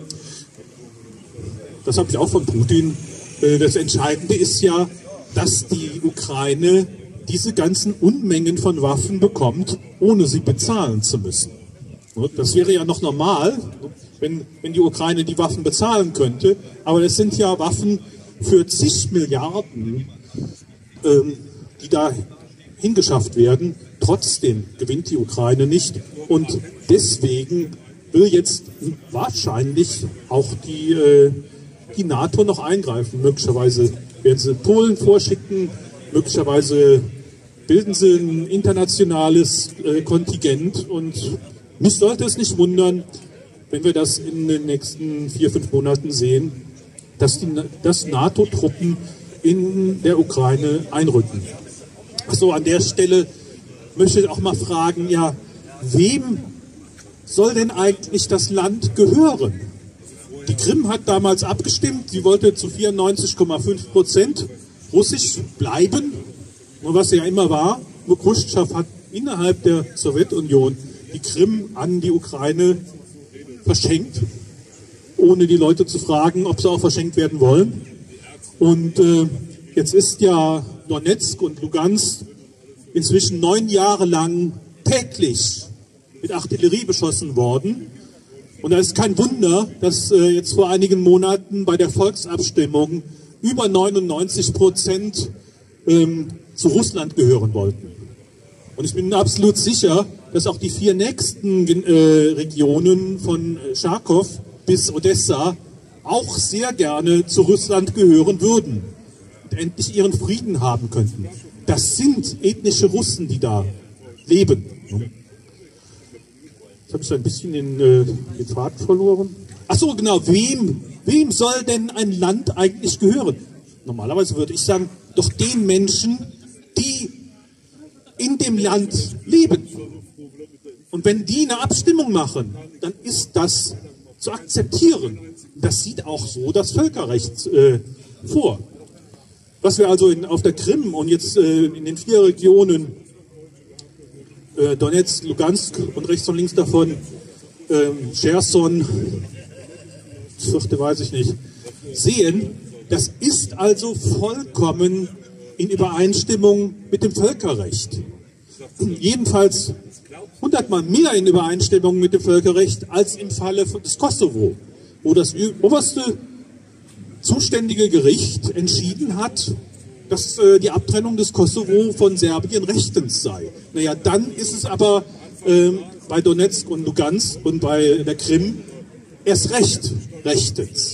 das habe ich auch von Putin, äh, das Entscheidende ist ja, dass die Ukraine diese ganzen Unmengen von Waffen bekommt, ohne sie bezahlen zu müssen. Das wäre ja noch normal, wenn, wenn die Ukraine die Waffen bezahlen könnte, aber das sind ja Waffen für zig Milliarden, ähm, die da hingeschafft werden. Trotzdem gewinnt die Ukraine nicht, und deswegen will jetzt wahrscheinlich auch die, äh, die NATO noch eingreifen. Möglicherweise werden sie Polen vorschicken, möglicherweise bilden sie ein internationales äh, Kontingent, und mich sollte es nicht wundern, wenn wir das in den nächsten vier, fünf Monaten sehen, dass, die, dass NATO-Truppen in der Ukraine einrücken. Achso, an der Stelle möchte ich auch mal fragen, ja, wem soll denn eigentlich das Land gehören? Die Krim hat damals abgestimmt, sie wollte zu vierundneunzig Komma fünf Prozent russisch bleiben, und was ja immer war, nur Khrushchev hat innerhalb der Sowjetunion die Krim an die Ukraine verschenkt, ohne die Leute zu fragen, ob sie auch verschenkt werden wollen. Und äh, jetzt ist ja Donetsk und Lugansk inzwischen neun Jahre lang täglich mit Artillerie beschossen worden. Und da ist kein Wunder, dass äh, jetzt vor einigen Monaten bei der Volksabstimmung über neunundneunzig Prozent ähm, zu Russland gehören wollten. Und ich bin absolut sicher, dass auch die vier nächsten äh, Regionen von Charkow bis Odessa auch sehr gerne zu Russland gehören würden und endlich ihren Frieden haben könnten. Das sind ethnische Russen, die da leben. Jetzt habe ich ein bisschen den, äh, den Faden verloren. Ach so, genau. Wem, wem soll denn ein Land eigentlich gehören? Normalerweise würde ich sagen, doch den Menschen, die in dem Land leben. Und wenn die eine Abstimmung machen, dann ist das zu akzeptieren. Das sieht auch so das Völkerrecht äh, vor. Was wir also in, auf der Krim und jetzt äh, in den vier Regionen äh, Donetsk, Lugansk und rechts und links davon äh, Cherson, das vierte weiß ich nicht, sehen, das ist also vollkommen in Übereinstimmung mit dem Völkerrecht. Jedenfalls hundertmal mehr in Übereinstimmung mit dem Völkerrecht als im Falle des Kosovo, wo das oberste zuständige Gericht entschieden hat, dass äh, die Abtrennung des Kosovo von Serbien rechtens sei. Naja, dann ist es aber äh, bei Donetsk und Lugansk und bei der Krim erst recht rechtens.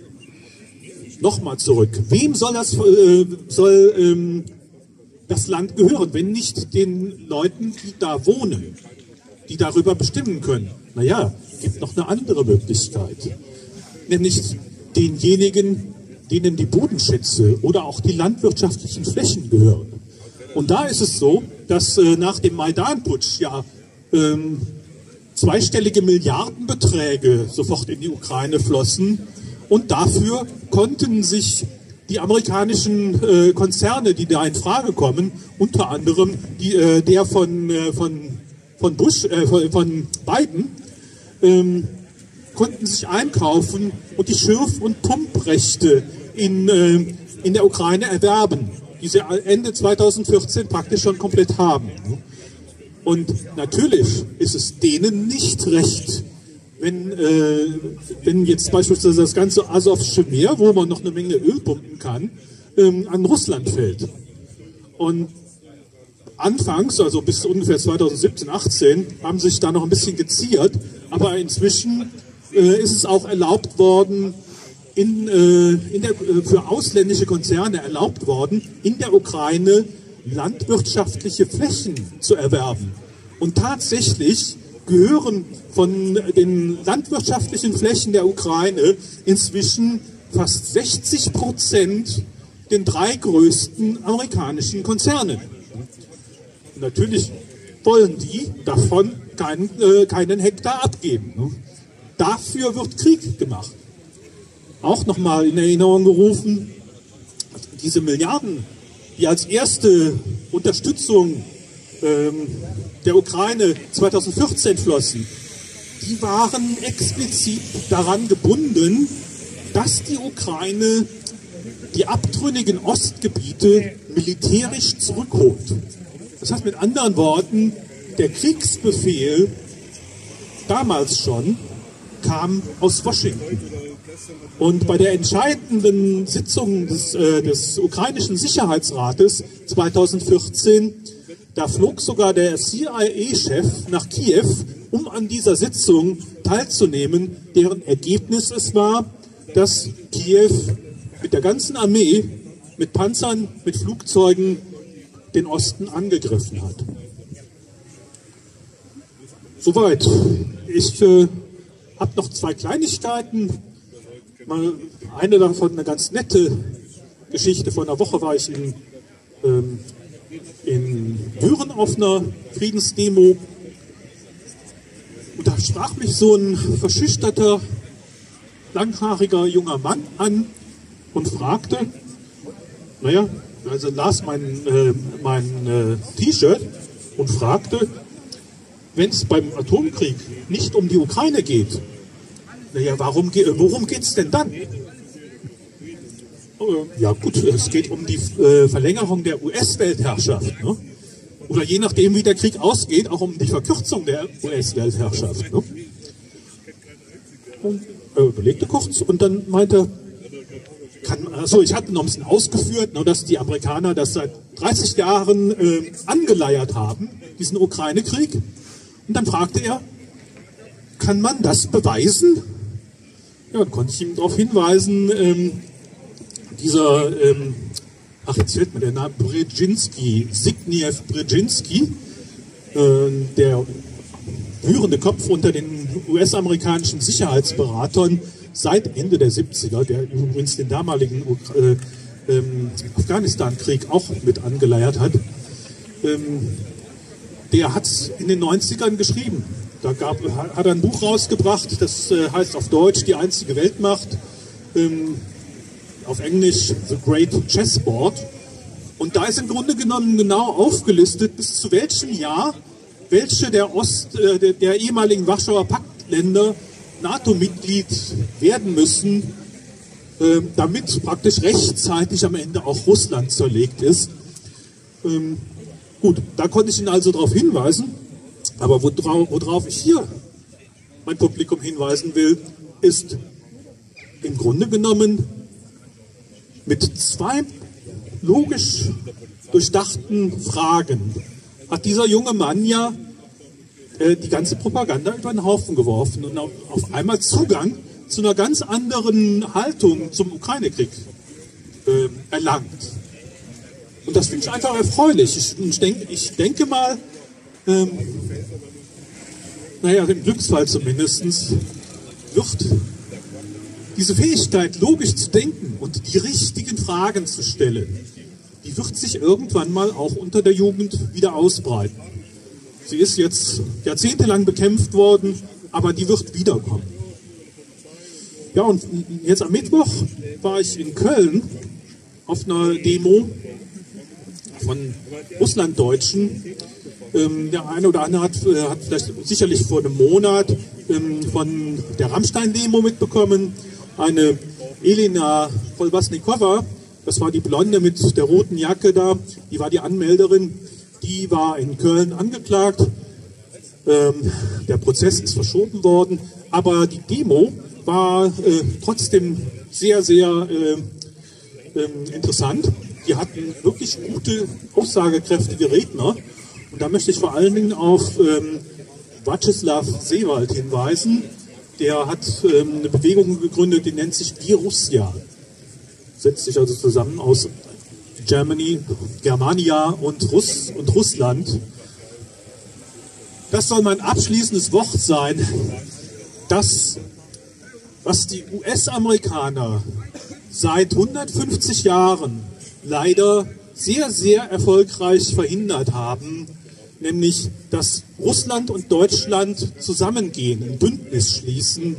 Nochmal zurück. Wem soll das, äh, soll, ähm, das Land gehören, wenn nicht den Leuten, die da wohnen, die darüber bestimmen können? Naja, es gibt noch eine andere Möglichkeit. Nämlich denjenigen, denen die Bodenschätze oder auch die landwirtschaftlichen Flächen gehören. Und da ist es so, dass äh, nach dem Maidan-Putsch ja ähm, zweistellige Milliardenbeträge sofort in die Ukraine flossen und dafür konnten sich die amerikanischen äh, Konzerne, die da in Frage kommen, unter anderem die, äh, der von, äh, von, von Bush, äh, von, von Biden, ähm, konnten sich einkaufen und die Schürf- und Pumprechte in, äh, in der Ukraine erwerben, die sie Ende zweitausendvierzehn praktisch schon komplett haben. Und natürlich ist es denen nicht recht, wenn, äh, wenn jetzt beispielsweise das ganze Asowsche Meer, wo man noch eine Menge Öl pumpen kann, ähm, an Russland fällt. Und anfangs, also bis ungefähr zweitausendsiebzehn, achtzehn, haben sich da noch ein bisschen geziert, aber inzwischen äh, ist es auch erlaubt worden, in, äh, in der, äh, für ausländische Konzerne erlaubt worden, in der Ukraine landwirtschaftliche Flächen zu erwerben. Und tatsächlich gehören von den landwirtschaftlichen Flächen der Ukraine inzwischen fast sechzig Prozent den drei größten amerikanischen Konzernen. Und natürlich wollen die davon keinen, äh, keinen Hektar abgeben. Ne? Dafür wird Krieg gemacht. Auch nochmal in Erinnerung gerufen, diese Milliarden, die als erste Unterstützung ähm, der Ukraine zweitausendvierzehn flossen, die waren explizit daran gebunden, dass die Ukraine die abtrünnigen Ostgebiete militärisch zurückholt. Das heißt mit anderen Worten, der Kriegsbefehl damals schon kam aus Washington. Und bei der entscheidenden Sitzung des, äh, des ukrainischen Sicherheitsrates zweitausendvierzehn, da flog sogar der C I A-Chef nach Kiew, um an dieser Sitzung teilzunehmen, deren Ergebnis es war, dass Kiew mit der ganzen Armee, mit Panzern, mit Flugzeugen den Osten angegriffen hat. Soweit. Ich äh, habe noch zwei Kleinigkeiten. Mal eine davon, eine ganz nette Geschichte. Vor einer Woche war ich in, ähm, in Büren auf einer Friedensdemo. Und da sprach mich so ein verschüchterter, langhaariger junger Mann an und fragte, naja, also las mein, äh, mein äh, T-Shirt und fragte, wenn es beim Atomkrieg nicht um die Ukraine geht, naja, warum, worum geht es denn dann? Ja gut, es geht um die äh, Verlängerung der U S-Weltherrschaft. Ne? oder je nachdem, wie der Krieg ausgeht, auch um die Verkürzung der U S-Weltherrschaft. Ne? Und er überlegte kurz und dann meinte, kann, also ich hatte noch ein bisschen ausgeführt, ne, dass die Amerikaner das seit dreißig Jahren äh, angeleiert haben, diesen Ukraine-Krieg. Und dann fragte er, kann man das beweisen? Ja, dann konnte ich ihm darauf hinweisen, ähm, dieser, ähm, ach jetzt fällt mir der Name, Brzezinski, Zbigniew Brzezinski, äh, der führende Kopf unter den U S-amerikanischen Sicherheitsberatern seit Ende der siebziger, der übrigens den damaligen äh, ähm, Afghanistan-Krieg auch mit angeleiert hat, ähm, der hat in den neunzigern geschrieben. Da gab, hat er ein Buch rausgebracht, das äh, heißt auf Deutsch Die einzige Weltmacht, ähm, auf Englisch The Great Chessboard. Und da ist im Grunde genommen genau aufgelistet, bis zu welchem Jahr welche der, Ost, äh, der, der ehemaligen Warschauer Paktländer NATO-Mitglied werden müssen, äh, damit praktisch rechtzeitig am Ende auch Russland zerlegt ist. Ähm, gut, da konnte ich ihn also darauf hinweisen. Aber worauf, worauf ich hier mein Publikum hinweisen will, ist im Grunde genommen mit zwei logisch durchdachten Fragen hat dieser junge Mann ja äh, die ganze Propaganda über den Haufen geworfen und auf, auf einmal Zugang zu einer ganz anderen Haltung zum Ukraine-Krieg äh, erlangt. Und das finde ich einfach erfreulich. Ich, ich, denk, ich denke mal, ähm, naja, im Glücksfall zumindest, wird diese Fähigkeit, logisch zu denken und die richtigen Fragen zu stellen, die wird sich irgendwann mal auch unter der Jugend wieder ausbreiten. Sie ist jetzt jahrzehntelang bekämpft worden, aber die wird wiederkommen. Ja, und jetzt am Mittwoch war ich in Köln auf einer Demo von Russlanddeutschen. Ähm, der eine oder andere hat, äh, hat vielleicht sicherlich vor einem Monat ähm, von der Rammstein-Demo mitbekommen. Eine Elena Kolbasnikova, das war die Blonde mit der roten Jacke da, die war die Anmelderin, die war in Köln angeklagt. Ähm, der Prozess ist verschoben worden, aber die Demo war äh, trotzdem sehr, sehr äh, äh, interessant. Die hatten wirklich gute, aussagekräftige Redner. Und da möchte ich vor allen Dingen auf ähm, Václav Sewald hinweisen. Der hat ähm, eine Bewegung gegründet, die nennt sich Die Russia. Setzt sich also zusammen aus Germany, Germania und, Russ und Russland. Das soll mein abschließendes Wort sein, das, was die U S-Amerikaner seit hundertfünfzig Jahren leider sehr, sehr erfolgreich verhindert haben, nämlich dass Russland und Deutschland zusammengehen, ein Bündnis schließen.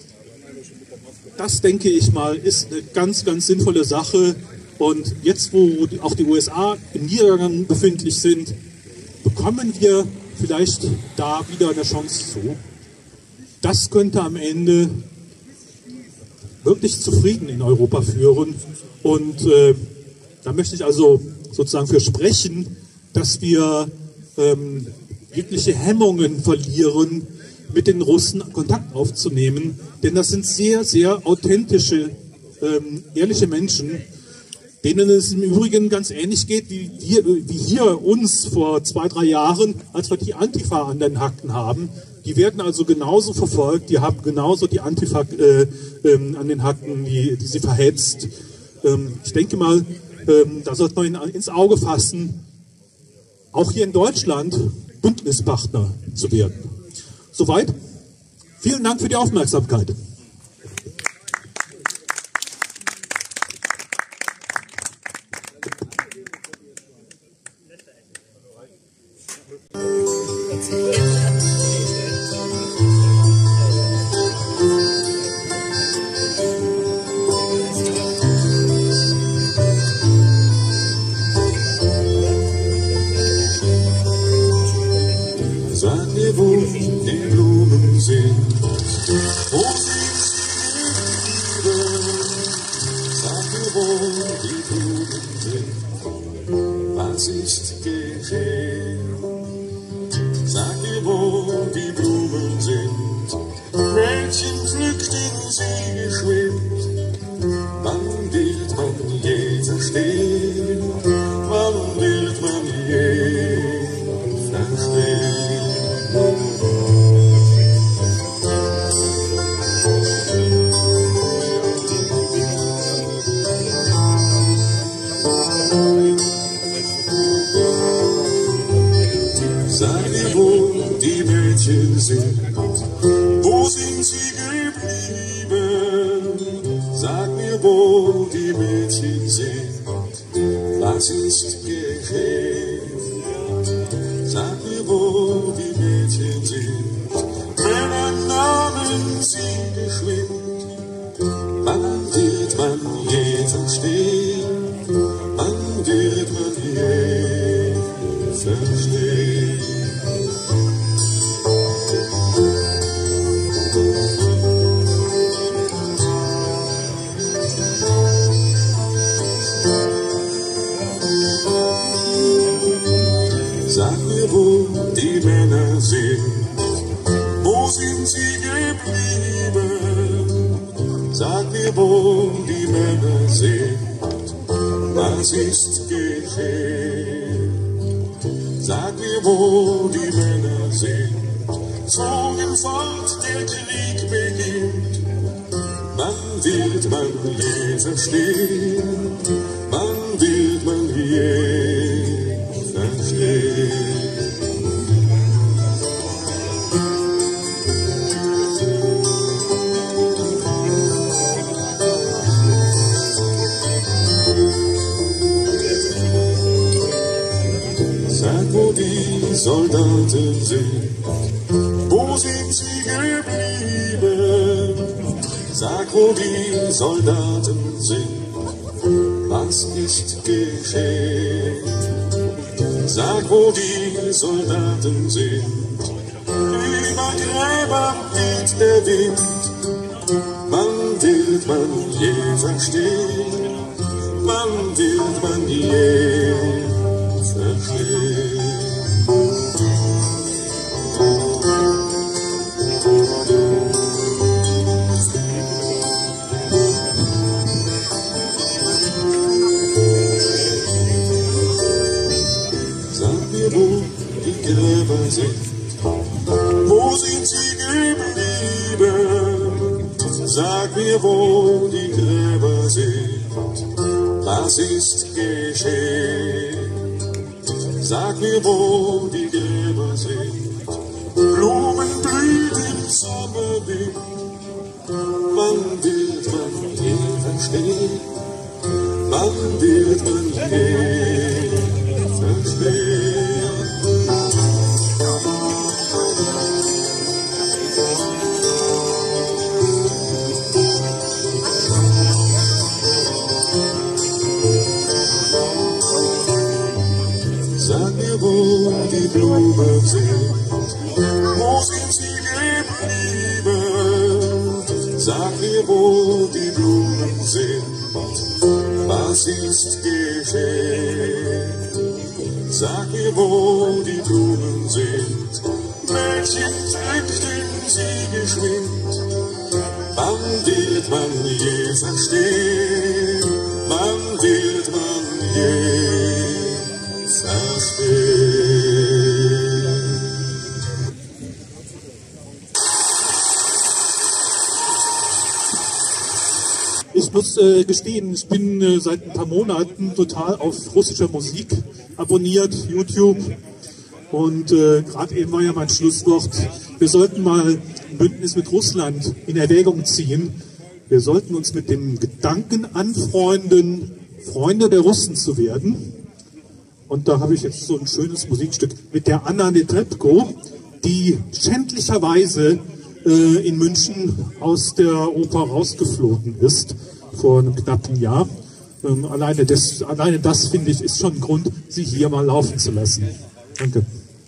Das, denke ich mal, ist eine ganz, ganz sinnvolle Sache. Und jetzt, wo auch die U S A im Niedergang befindlich sind, bekommen wir vielleicht da wieder eine Chance zu. Das könnte am Ende wirklich zu Frieden in Europa führen. Und äh, da möchte ich also sozusagen für sprechen, dass wir ähm, jegliche Hemmungen verlieren, mit den Russen Kontakt aufzunehmen. Denn das sind sehr, sehr authentische, ähm, ehrliche Menschen, denen es im Übrigen ganz ähnlich geht, wie, wir, wie hier uns vor zwei, drei Jahren, als wir die Antifa an den Hacken haben. Die werden also genauso verfolgt, die haben genauso die Antifa äh, ähm, an den Hacken, die, die sie verhetzt. Ähm, ich denke mal, ähm, da sollte man in, ins Auge fassen, auch hier in Deutschland Bündnispartner zu werden. Soweit. Vielen Dank für die Aufmerksamkeit. Sag mir, wo die Blumen sind, wo liegt die Liebe? Sag mir, wo die Blumen sind, was ist geschehen? Sag mir, wo die Mädchen sind, wo sind sie geblieben? Sag mir, wo die Mädchen sind, was ist geschehen? Sag mir, wo die Mädchen sind, Männer nahmen sie geschwind. Wann wird man je verstehen? Wann wird man je verstehen? Sag mir, wo die Männer sind, wo sind sie geblieben? Sag mir, wo die Männer sind, was ist geschehen? Sag mir, wo die Männer sind, zogen fort, der Krieg beginnt. Wann wird man je verstehen? Wann wird man je verstehen? Sag, wo die Soldaten sind, wo sind sie geblieben? Sag, wo die Soldaten sind, was ist geschehen? Sag, wo die Soldaten sind, über Gräbern weht der Wind. Wann wird man je verstehen? Wann wird man je verstehen? Sag mir, wo die Gräber sind, wo sind sie geblieben? Sag mir, wo die Gräber sind, was ist geschehen? Sag mir, wo die Gräber sind, Blumen blühen im Sommerwind. Wann wird man je verstehen? Wann wird man je verstehen? Sag mir, wo die Blumen sind, wo sind sie geblieben? Sag mir, wo die Blumen sind, was ist geschehen? Sag mir, wo die Blumen sind, Mädchen flüchten sie geschwind. Wann wird man je verstehen? Wann wird man je Ich muss äh, gestehen, ich bin äh, seit ein paar Monaten total auf russischer Musik abonniert, YouTube. Und äh, gerade eben war ja mein Schlusswort, wir sollten mal ein Bündnis mit Russland in Erwägung ziehen. Wir sollten uns mit dem Gedanken anfreunden, Freunde der Russen zu werden. Und da habe ich jetzt so ein schönes Musikstück mit der Anna Netrebko, die schändlicherweise äh, in München aus der Oper rausgeflogen ist, vor einem knappen Jahr. Ähm, alleine, das, alleine das, finde ich, ist schon ein Grund, sie hier mal laufen zu lassen. Danke.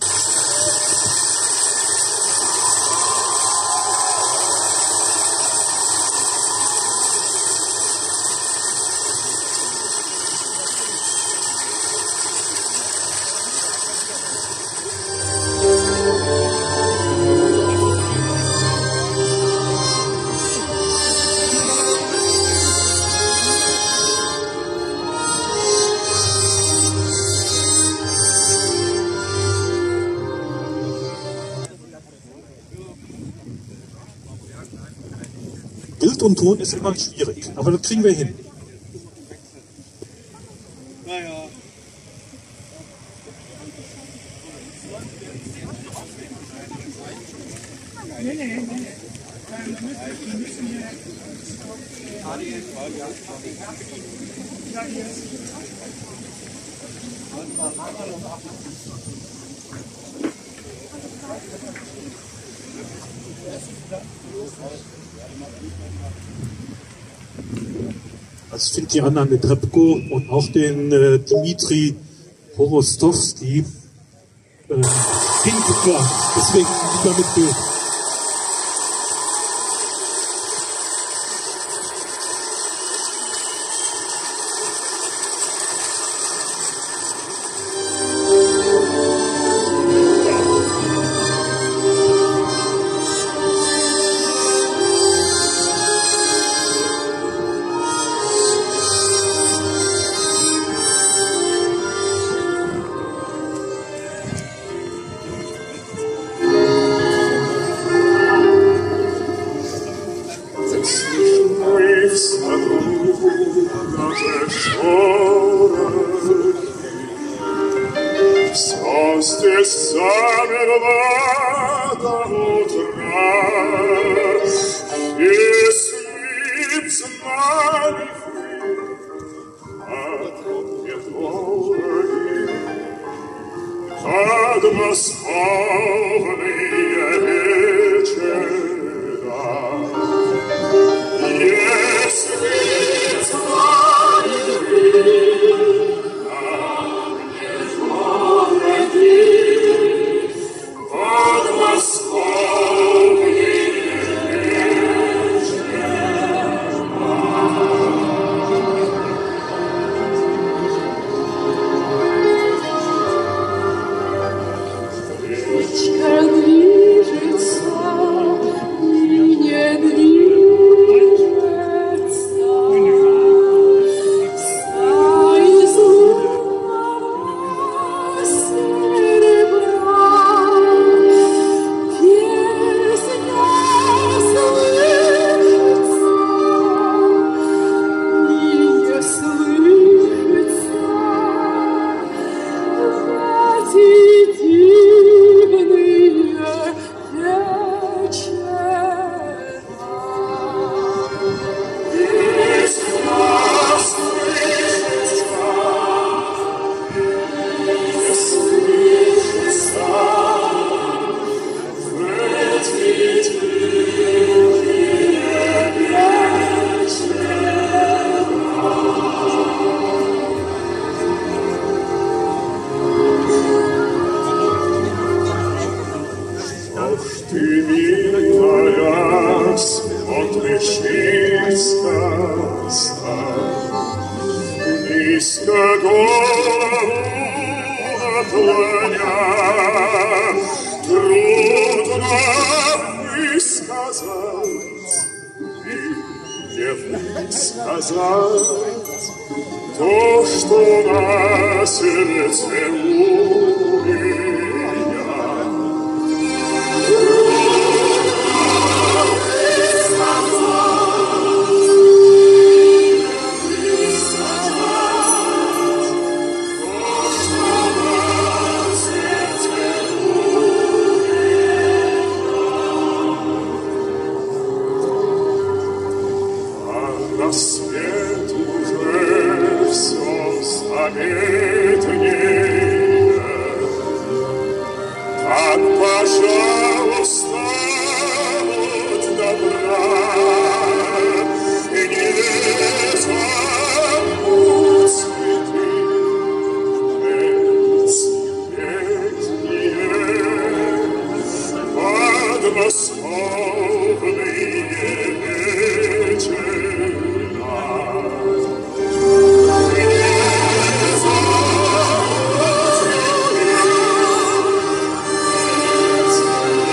Bild und Ton ist immer schwierig, aber das kriegen wir hin. Naja. Also ich finde die Anna Netrebko und auch den äh, Dmitri Horostovsky äh, klingt super, deswegen lieber mit Bild. Yes.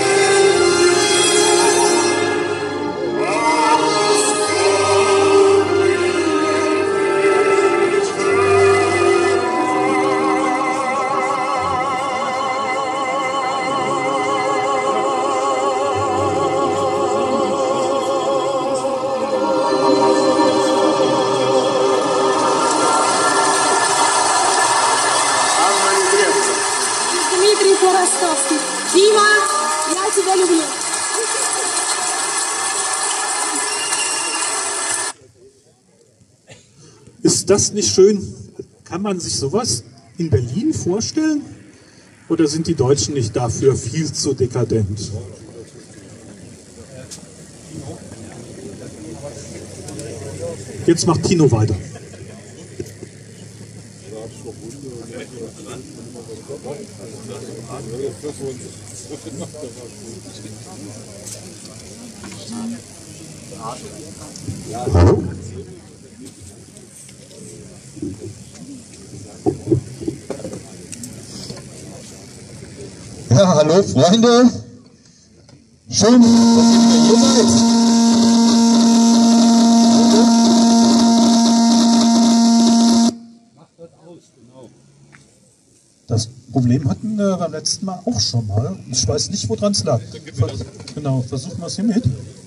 Rostovski. Dima, ja тебя люблю. Ist das nicht schön? Kann man sich sowas in Berlin vorstellen? Oder sind die Deutschen nicht dafür viel zu dekadent? Jetzt macht Tino weiter. Hallo? Ja, hallo Freunde. Schön, dass ihr hier seid. Das Problem hatten wir beim letzten Mal auch schon mal. Ich weiß nicht, woran es lag. Ver genau, versuchen wir es hiermit.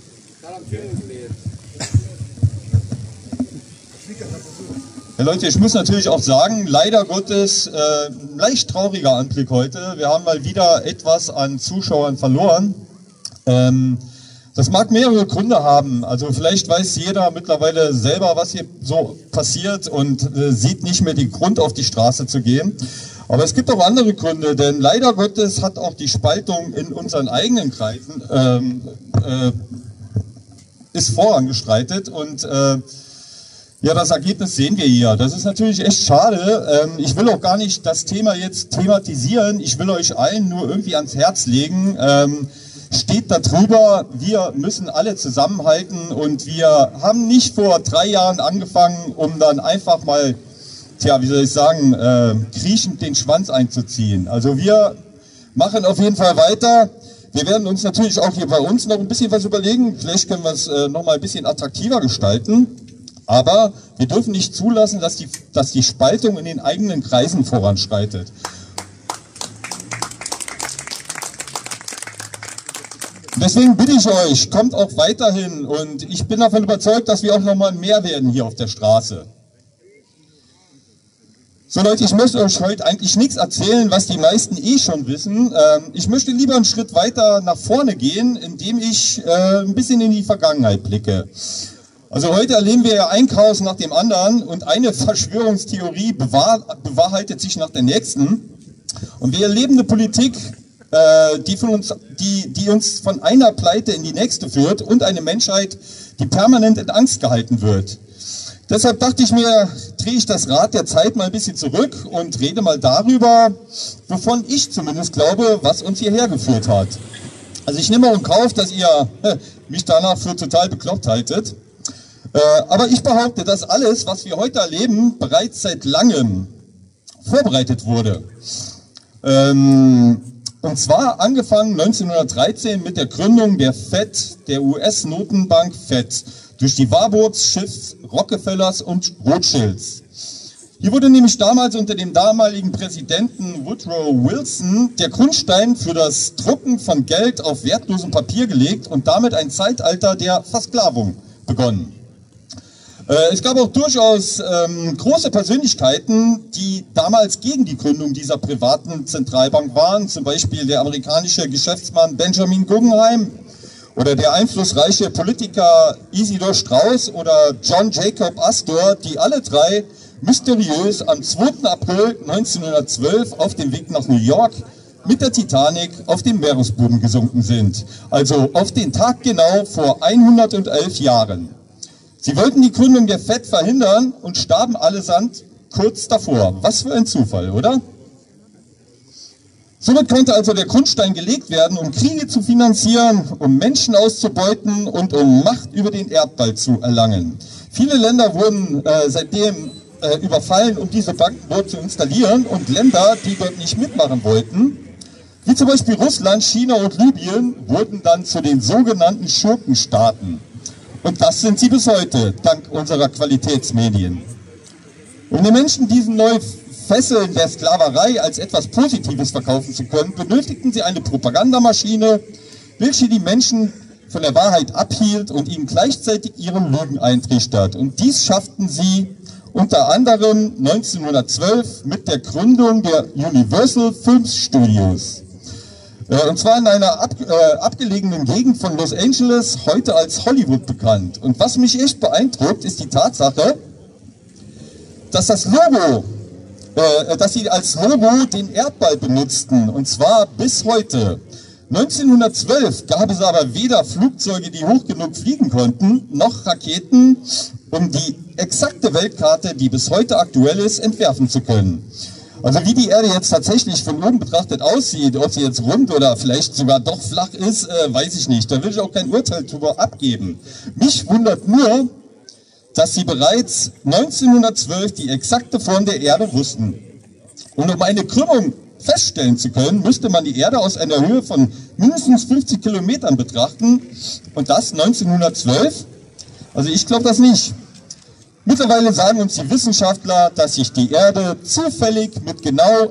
Ja, Leute, ich muss natürlich auch sagen, leider Gottes, äh, leicht trauriger Anblick heute. Wir haben mal wieder etwas an Zuschauern verloren. Ähm, das mag mehrere Gründe haben. Also vielleicht weiß jeder mittlerweile selber, was hier so passiert und äh, sieht nicht mehr den Grund, auf die Straße zu gehen. Aber es gibt auch andere Gründe, denn leider Gottes hat auch die Spaltung in unseren eigenen Kreisen ähm, äh, ist vorangeschreitet und äh, ja, das Ergebnis sehen wir hier. Das ist natürlich echt schade. Ähm, ich will auch gar nicht das Thema jetzt thematisieren. Ich will euch allen nur irgendwie ans Herz legen. Ähm, steht da drüber, wir müssen alle zusammenhalten und wir haben nicht vor drei Jahren angefangen, um dann einfach mal, tja, wie soll ich sagen, äh, kriechend den Schwanz einzuziehen. Also wir machen auf jeden Fall weiter. Wir werden uns natürlich auch hier bei uns noch ein bisschen was überlegen. Vielleicht können wir es äh, noch mal ein bisschen attraktiver gestalten. Aber wir dürfen nicht zulassen, dass die, dass die Spaltung in den eigenen Kreisen voranschreitet. Deswegen bitte ich euch, kommt auch weiterhin und ich bin davon überzeugt, dass wir auch noch mal mehr werden hier auf der Straße. So Leute, ich möchte euch heute eigentlich nichts erzählen, was die meisten eh schon wissen. Ähm, ich möchte lieber einen Schritt weiter nach vorne gehen, indem ich äh, ein bisschen in die Vergangenheit blicke. Also heute erleben wir ja ein Chaos nach dem anderen und eine Verschwörungstheorie bewahr, bewahrheitet sich nach der nächsten. Und wir erleben eine Politik, äh, die, von uns, die, die uns von einer Pleite in die nächste führt und eine Menschheit, die permanent in Angst gehalten wird. Deshalb dachte ich mir, drehe ich das Rad der Zeit mal ein bisschen zurück und rede mal darüber, wovon ich zumindest glaube, was uns hierher geführt hat. Also ich nehme auch in Kauf, dass ihr äh, mich danach für total bekloppt haltet. Äh, aber ich behaupte, dass alles, was wir heute erleben, bereits seit langem vorbereitet wurde. Ähm, und zwar angefangen neunzehnhundertdreizehn mit der Gründung der Fed, der U S-Notenbank Fed, durch die Warbouts, Schiffs, Rockefellers und Rothschilds. Hier wurde nämlich damals unter dem damaligen Präsidenten Woodrow Wilson der Grundstein für das Drucken von Geld auf wertlosem Papier gelegt und damit ein Zeitalter der Versklavung begonnen. Äh, es gab auch durchaus ähm, große Persönlichkeiten, die damals gegen die Gründung dieser privaten Zentralbank waren, zum Beispiel der amerikanische Geschäftsmann Benjamin Guggenheim oder der einflussreiche Politiker Isidor Straus oder John Jacob Astor, die alle drei mysteriös am zweiten April neunzehnhundertzwölf auf dem Weg nach New York mit der Titanic auf dem Meeresboden gesunken sind. Also auf den Tag genau vor hundertelf Jahren. Sie wollten die Gründung der Fed verhindern und starben allesamt kurz davor. Was für ein Zufall, oder? Somit konnte also der Grundstein gelegt werden, um Kriege zu finanzieren, um Menschen auszubeuten und um Macht über den Erdball zu erlangen. Viele Länder wurden äh, seitdem äh, überfallen, um diese Banken dort zu installieren, und Länder, die dort nicht mitmachen wollten, wie zum Beispiel Russland, China und Libyen, wurden dann zu den sogenannten Schurkenstaaten. Und das sind sie bis heute, dank unserer Qualitätsmedien. Um den Menschen diesen neuen Fesseln der Sklaverei als etwas Positives verkaufen zu können, benötigten sie eine Propagandamaschine, welche die Menschen von der Wahrheit abhielt und ihnen gleichzeitig ihre Lügen eintrichtert. Und dies schafften sie unter anderem neunzehnhundertzwölf mit der Gründung der Universal Film Studios. Äh, und zwar in einer ab, äh, abgelegenen Gegend von Los Angeles, heute als Hollywood bekannt. Und was mich echt beeindruckt, ist die Tatsache, dass das Logo, äh, dass sie als Logo den Erdball benutzten, und zwar bis heute. neunzehnhundertzwölf gab es aber weder Flugzeuge, die hoch genug fliegen konnten, noch Raketen, um die exakte Weltkarte, die bis heute aktuell ist, entwerfen zu können. Also wie die Erde jetzt tatsächlich von oben betrachtet aussieht, ob sie jetzt rund oder vielleicht sogar doch flach ist, äh, weiß ich nicht. Da will ich auch kein Urteil darüber abgeben. Mich wundert nur, dass sie bereits neunzehnhundertzwölf die exakte Form der Erde wussten. Und um eine Krümmung feststellen zu können, müsste man die Erde aus einer Höhe von mindestens fünfzig Kilometern betrachten. Und das neunzehnhundertzwölf? Also ich glaube das nicht. Mittlerweile sagen uns die Wissenschaftler, dass sich die Erde zufällig mit genau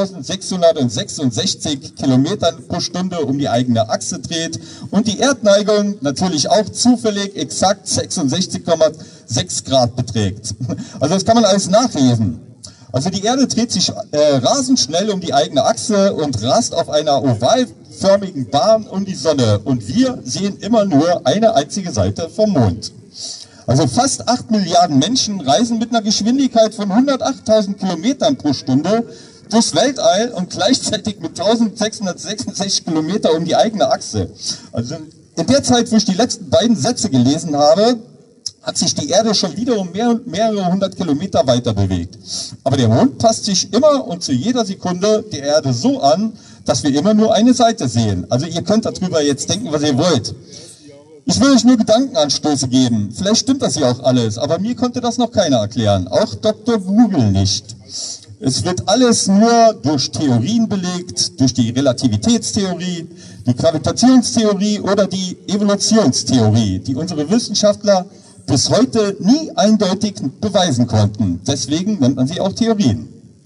eintausendsechshundertsechsundsechzig Kilometern pro Stunde um die eigene Achse dreht und die Erdneigung natürlich auch zufällig exakt sechsundsechzig Komma sechs Grad beträgt. Also das kann man alles nachlesen. Also die Erde dreht sich äh, rasend schnell um die eigene Achse und rast auf einer ovalförmigen Bahn um die Sonne. Und wir sehen immer nur eine einzige Seite vom Mond. Also fast acht Milliarden Menschen reisen mit einer Geschwindigkeit von hundertachttausend Kilometern pro Stunde durchs Weltall und gleichzeitig mit eintausendsechshundertsechsundsechzig Kilometer um die eigene Achse. Also in der Zeit, wo ich die letzten beiden Sätze gelesen habe, hat sich die Erde schon wieder um mehr, mehrere hundert Kilometer weiter bewegt. Aber der Mond passt sich immer und zu jeder Sekunde der Erde so an, dass wir immer nur eine Seite sehen. Also ihr könnt darüber jetzt denken, was ihr wollt. Ich will euch nur Gedankenanstöße geben. Vielleicht stimmt das ja auch alles, aber mir konnte das noch keiner erklären. Auch Doktor Google nicht. Es wird alles nur durch Theorien belegt, durch die Relativitätstheorie, die Gravitationstheorie oder die Evolutionstheorie, die unsere Wissenschaftler bis heute nie eindeutig beweisen konnten. Deswegen nennt man sie auch Theorien.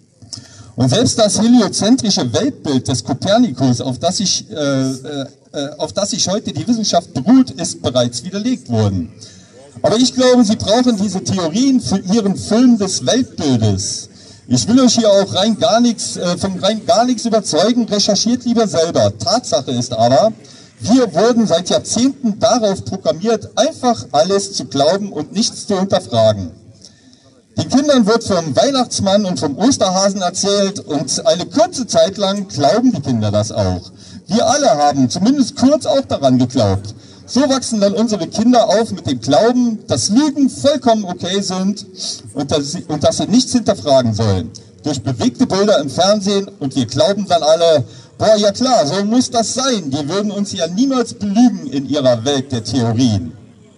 Und selbst das heliozentrische Weltbild des Kopernikus, auf das sich, äh, äh, auf das sich heute die Wissenschaft beruht, ist bereits widerlegt worden. Aber ich glaube, Sie brauchen diese Theorien für Ihren Film des Weltbildes. Ich will euch hier auch rein gar nichts, äh, von rein gar nichts überzeugen, recherchiert lieber selber. Tatsache ist aber, wir wurden seit Jahrzehnten darauf programmiert, einfach alles zu glauben und nichts zu hinterfragen. Den Kindern wird vom Weihnachtsmann und vom Osterhasen erzählt und eine kurze Zeit lang glauben die Kinder das auch. Wir alle haben zumindest kurz auch daran geglaubt. So wachsen dann unsere Kinder auf mit dem Glauben, dass Lügen vollkommen okay sind und dass sie, und dass sie nichts hinterfragen sollen. Durch bewegte Bilder im Fernsehen und wir glauben dann alle, boah, ja klar, so muss das sein. Die würden uns ja niemals belügen in ihrer Welt der Theorien.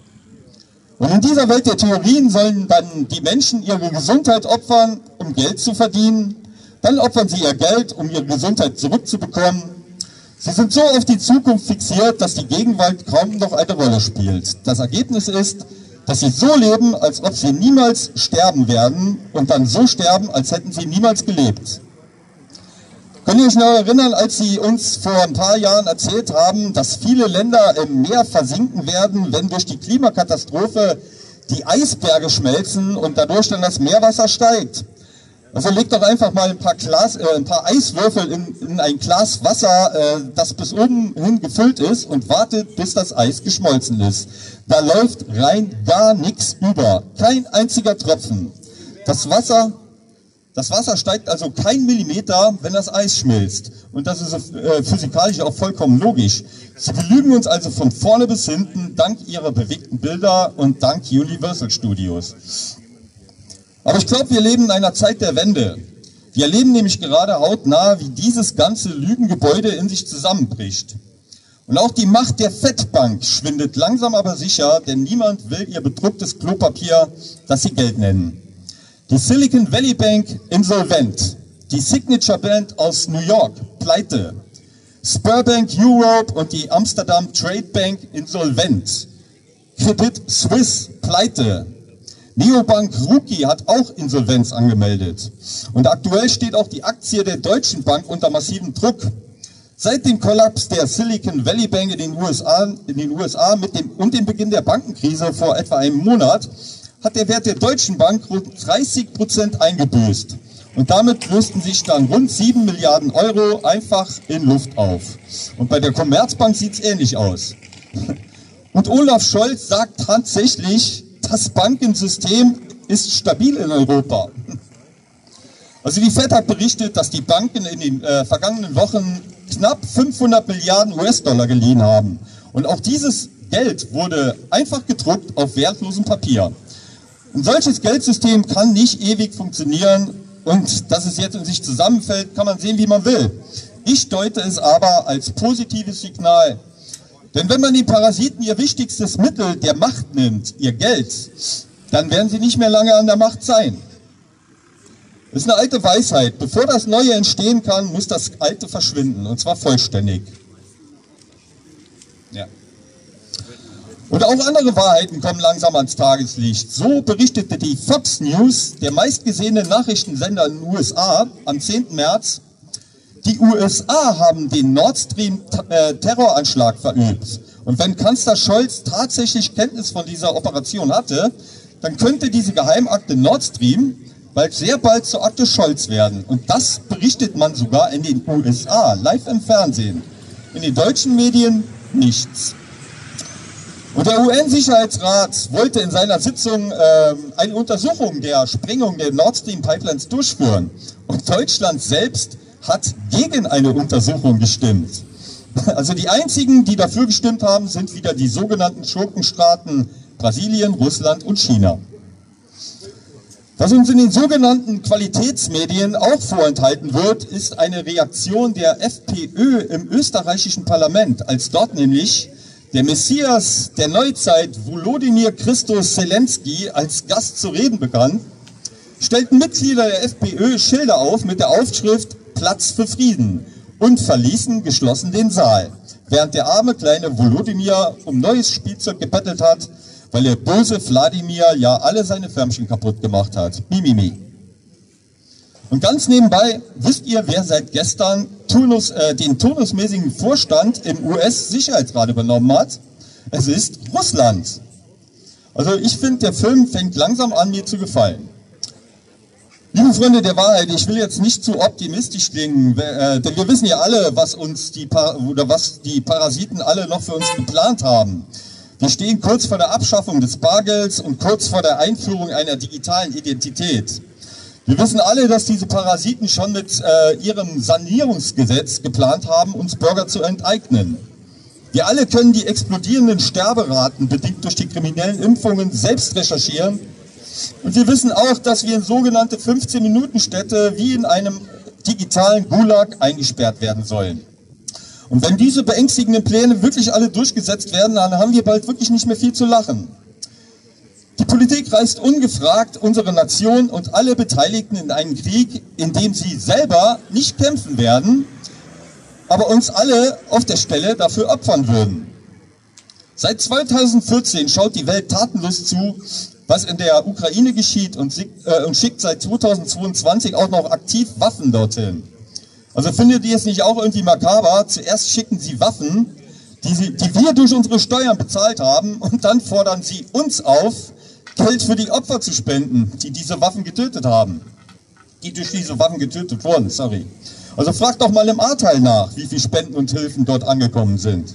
Und in dieser Welt der Theorien sollen dann die Menschen ihre Gesundheit opfern, um Geld zu verdienen. Dann opfern sie ihr Geld, um ihre Gesundheit zurückzubekommen. Sie sind so auf die Zukunft fixiert, dass die Gegenwart kaum noch eine Rolle spielt. Das Ergebnis ist, dass sie so leben, als ob sie niemals sterben werden und dann so sterben, als hätten sie niemals gelebt. Könnt ihr euch noch erinnern, als Sie uns vor ein paar Jahren erzählt haben, dass viele Länder im Meer versinken werden, wenn durch die Klimakatastrophe die Eisberge schmelzen und dadurch dann das Meerwasser steigt? Also legt doch einfach mal ein paar, Glas, äh, ein paar Eiswürfel in, in ein Glas Wasser, äh, das bis oben hin gefüllt ist und wartet, bis das Eis geschmolzen ist. Da läuft rein gar nichts über, kein einziger Tropfen. Das Wasser... Das Wasser steigt also kein Millimeter, wenn das Eis schmilzt. Und das ist äh, physikalisch auch vollkommen logisch. Sie belügen uns also von vorne bis hinten, dank ihrer bewegten Bilder und dank Universal Studios. Aber ich glaube, wir leben in einer Zeit der Wende. Wir erleben nämlich gerade hautnah, wie dieses ganze Lügengebäude in sich zusammenbricht. Und auch die Macht der Fettbank schwindet langsam aber sicher, denn niemand will ihr bedrucktes Klopapier, das sie Geld nennen. Die Silicon Valley Bank insolvent, die Signature Band aus New York pleite, Sberbank Europe und die Amsterdam Trade Bank insolvent, Credit Suisse pleite, Neobank Ruki hat auch Insolvenz angemeldet und aktuell steht auch die Aktie der Deutschen Bank unter massivem Druck. Seit dem Kollaps der Silicon Valley Bank in den U S A, in den U S A mit dem, und dem Beginn der Bankenkrise vor etwa einem Monat hat der Wert der Deutschen Bank rund dreißig Prozent eingebüßt. Und damit lösten sich dann rund sieben Milliarden Euro einfach in Luft auf. Und bei der Commerzbank sieht es ähnlich aus. Und Olaf Scholz sagt tatsächlich, das Bankensystem ist stabil in Europa. Also die Fed hat berichtet, dass die Banken in den äh, vergangenen Wochen knapp fünfhundert Milliarden U S-Dollar geliehen haben. Und auch dieses Geld wurde einfach gedruckt auf wertlosem Papier. Ein solches Geldsystem kann nicht ewig funktionieren und dass es jetzt in sich zusammenfällt, kann man sehen, wie man will. Ich deute es aber als positives Signal. Denn wenn man den Parasiten ihr wichtigstes Mittel der Macht nimmt, ihr Geld, dann werden sie nicht mehr lange an der Macht sein. Das ist eine alte Weisheit. Bevor das Neue entstehen kann, muss das Alte verschwinden, und zwar vollständig. Ja. Und auch andere Wahrheiten kommen langsam ans Tageslicht. So berichtete die Fox News, der meistgesehene Nachrichtensender in den U S A, am zehnten März, die U S A haben den Nord Stream äh, Terroranschlag verübt. Und wenn Kanzler Scholz tatsächlich Kenntnis von dieser Operation hatte, dann könnte diese Geheimakte Nord Stream bald sehr bald zur Akte Scholz werden. Und das berichtet man sogar in den U S A, live im Fernsehen. In den deutschen Medien nichts. Und der U N-Sicherheitsrat wollte in seiner Sitzung äh, eine Untersuchung der Sprengung der Nord Stream Pipelines durchführen. Und Deutschland selbst hat gegen eine Untersuchung gestimmt. Also die einzigen, die dafür gestimmt haben, sind wieder die sogenannten Schurkenstaaten Brasilien, Russland und China. Was uns in den sogenannten Qualitätsmedien auch vorenthalten wird, ist eine Reaktion der FPÖ im österreichischen Parlament, als dort nämlich der Messias der Neuzeit, Volodymyr Christos Zelensky, als Gast zu reden begann, stellten Mitglieder der FPÖ Schilder auf mit der Aufschrift Platz für Frieden und verließen geschlossen den Saal, während der arme kleine Volodymyr um neues Spielzeug gebettelt hat, weil der böse Wladimir ja alle seine Förmchen kaputt gemacht hat. Mimimi. Und ganz nebenbei, wisst ihr, wer seit gestern Turnus, äh, den turnusmäßigen Vorstand im U S-Sicherheitsrat übernommen hat? Es ist Russland. Also ich finde, der Film fängt langsam an, mir zu gefallen. Liebe Freunde der Wahrheit, ich will jetzt nicht zu optimistisch klingen, äh, denn wir wissen ja alle, was uns die Par- oder was die Parasiten alle noch für uns geplant haben. Wir stehen kurz vor der Abschaffung des Bargelds und kurz vor der Einführung einer digitalen Identität. Wir wissen alle, dass diese Parasiten schon mit äh, ihrem Sanierungsgesetz geplant haben, uns Bürger zu enteignen. Wir alle können die explodierenden Sterberaten, bedingt durch die kriminellen Impfungen, selbst recherchieren. Und wir wissen auch, dass wir in sogenannte fünfzehn-Minuten-Städte wie in einem digitalen Gulag eingesperrt werden sollen. Und wenn diese beängstigenden Pläne wirklich alle durchgesetzt werden, dann haben wir bald wirklich nicht mehr viel zu lachen. Die Politik reißt ungefragt unsere Nation und alle Beteiligten in einen Krieg, in dem sie selber nicht kämpfen werden, aber uns alle auf der Stelle dafür opfern würden. Seit zweitausendvierzehn schaut die Welt tatenlos zu, was in der Ukraine geschieht und, äh, und schickt seit zweitausendzweiundzwanzig auch noch aktiv Waffen dorthin. Also findet ihr es nicht auch irgendwie makaber? Zuerst schicken sie Waffen, die, sie, die wir durch unsere Steuern bezahlt haben, und dann fordern sie uns auf, Geld für die Opfer zu spenden, die diese Waffen getötet haben. Die durch diese Waffen getötet wurden, sorry. Also fragt doch mal im Ahrtal nach, wie viele Spenden und Hilfen dort angekommen sind.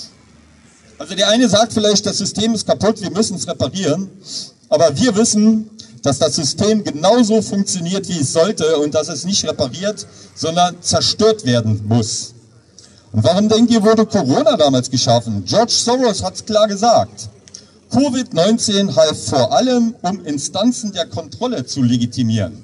Also der eine sagt vielleicht, das System ist kaputt, wir müssen es reparieren. Aber wir wissen, dass das System genauso funktioniert, wie es sollte, und dass es nicht repariert, sondern zerstört werden muss. Und warum denkt ihr, wurde Corona damals geschaffen? George Soros hat es klar gesagt. Covid neunzehn half vor allem, um Instanzen der Kontrolle zu legitimieren.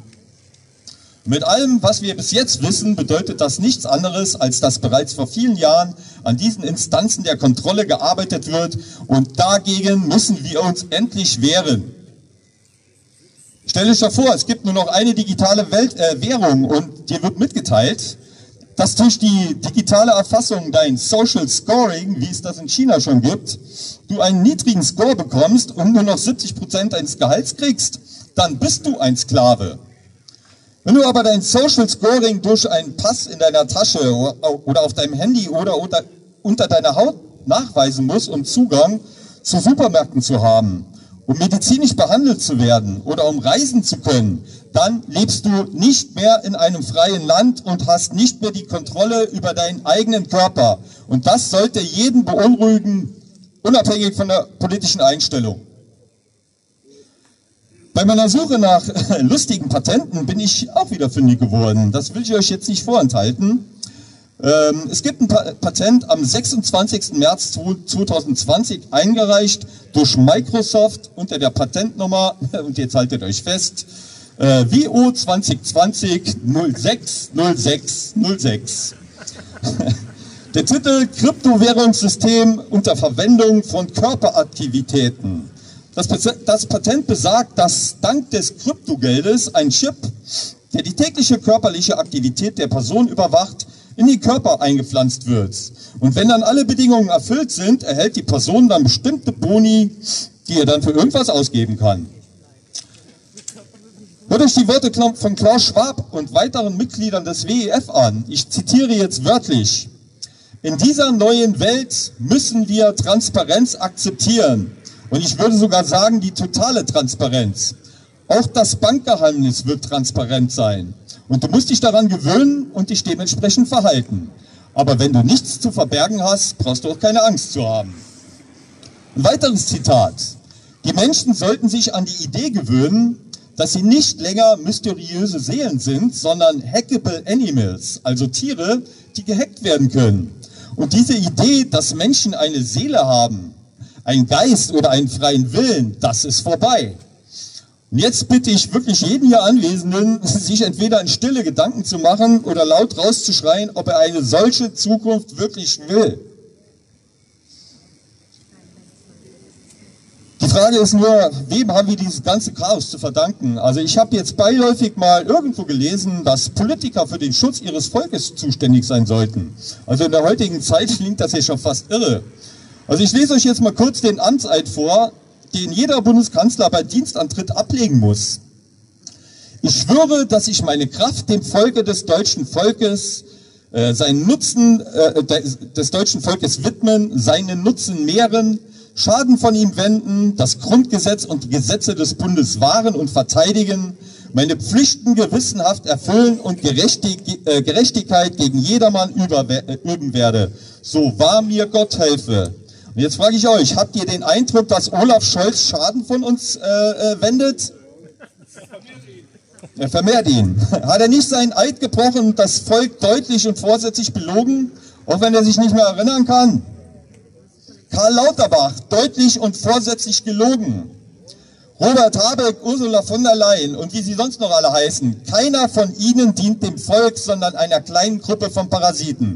Mit allem, was wir bis jetzt wissen, bedeutet das nichts anderes, als dass bereits vor vielen Jahren an diesen Instanzen der Kontrolle gearbeitet wird, und dagegen müssen wir uns endlich wehren. Stell dich doch vor, es gibt nur noch eine digitale Welt, äh, Währung, und dir wird mitgeteilt, dass durch die digitale Erfassung dein Social Scoring, wie es das in China schon gibt, du einen niedrigen Score bekommst und nur noch siebzig Prozent deines Gehalts kriegst, dann bist du ein Sklave. Wenn du aber dein Social Scoring durch einen Pass in deiner Tasche oder auf deinem Handy oder unter deiner Haut nachweisen musst, um Zugang zu Supermärkten zu haben, um medizinisch behandelt zu werden oder um reisen zu können, dann lebst du nicht mehr in einem freien Land und hast nicht mehr die Kontrolle über deinen eigenen Körper. Und das sollte jeden beunruhigen, unabhängig von der politischen Einstellung. Bei meiner Suche nach lustigen Patenten bin ich auch wieder fündig geworden. Das will ich euch jetzt nicht vorenthalten. Ähm, es gibt ein Patent am sechsundzwanzigsten März zweitausendzwanzig eingereicht durch Microsoft unter der Patentnummer, und jetzt haltet euch fest, äh, W O zwanzig zwanzig null sechs null sechs null sechs. Der Titel Kryptowährungssystem unter Verwendung von Körperaktivitäten. Das, das Patent besagt, dass dank des Kryptogeldes ein Chip, der die tägliche körperliche Aktivität der Person überwacht, in den Körper eingepflanzt wird. Und wenn dann alle Bedingungen erfüllt sind, erhält die Person dann bestimmte Boni, die er dann für irgendwas ausgeben kann. Hört euch die Worte von Klaus Schwab und weiteren Mitgliedern des W E F an. Ich zitiere jetzt wörtlich. In dieser neuen Welt müssen wir Transparenz akzeptieren. Und ich würde sogar sagen, die totale Transparenz. Auch das Bankgeheimnis wird transparent sein. Und du musst dich daran gewöhnen und dich dementsprechend verhalten. Aber wenn du nichts zu verbergen hast, brauchst du auch keine Angst zu haben. Ein weiteres Zitat. Die Menschen sollten sich an die Idee gewöhnen, dass sie nicht länger mysteriöse Seelen sind, sondern hackable animals, also Tiere, die gehackt werden können. Und diese Idee, dass Menschen eine Seele haben, einen Geist oder einen freien Willen, das ist vorbei. Und jetzt bitte ich wirklich jeden hier Anwesenden, sich entweder in Stille Gedanken zu machen oder laut rauszuschreien, ob er eine solche Zukunft wirklich will. Die Frage ist nur, wem haben wir dieses ganze Chaos zu verdanken? Also ich habe jetzt beiläufig mal irgendwo gelesen, dass Politiker für den Schutz ihres Volkes zuständig sein sollten. Also in der heutigen Zeit klingt das ja schon fast irre. Also ich lese euch jetzt mal kurz den Amtseid vor, den jeder Bundeskanzler bei Dienstantritt ablegen muss. Ich schwöre, dass ich meine Kraft dem Volke des deutschen Volkes, äh, seinen Nutzen äh, des deutschen Volkes widmen, seinen Nutzen mehren, Schaden von ihm wenden, das Grundgesetz und die Gesetze des Bundes wahren und verteidigen, meine Pflichten gewissenhaft erfüllen und Gerechtig äh, Gerechtigkeit gegen jedermann über, äh, üben werde. So wahr mir Gott helfe. Und jetzt frage ich euch, habt ihr den Eindruck, dass Olaf Scholz Schaden von uns äh, äh, wendet? Er vermehrt ihn. Hat er nicht seinen Eid gebrochen und das Volk deutlich und vorsätzlich belogen, auch wenn er sich nicht mehr erinnern kann? Karl Lauterbach, deutlich und vorsätzlich gelogen. Robert Habeck, Ursula von der Leyen und wie sie sonst noch alle heißen, keiner von ihnen dient dem Volk, sondern einer kleinen Gruppe von Parasiten.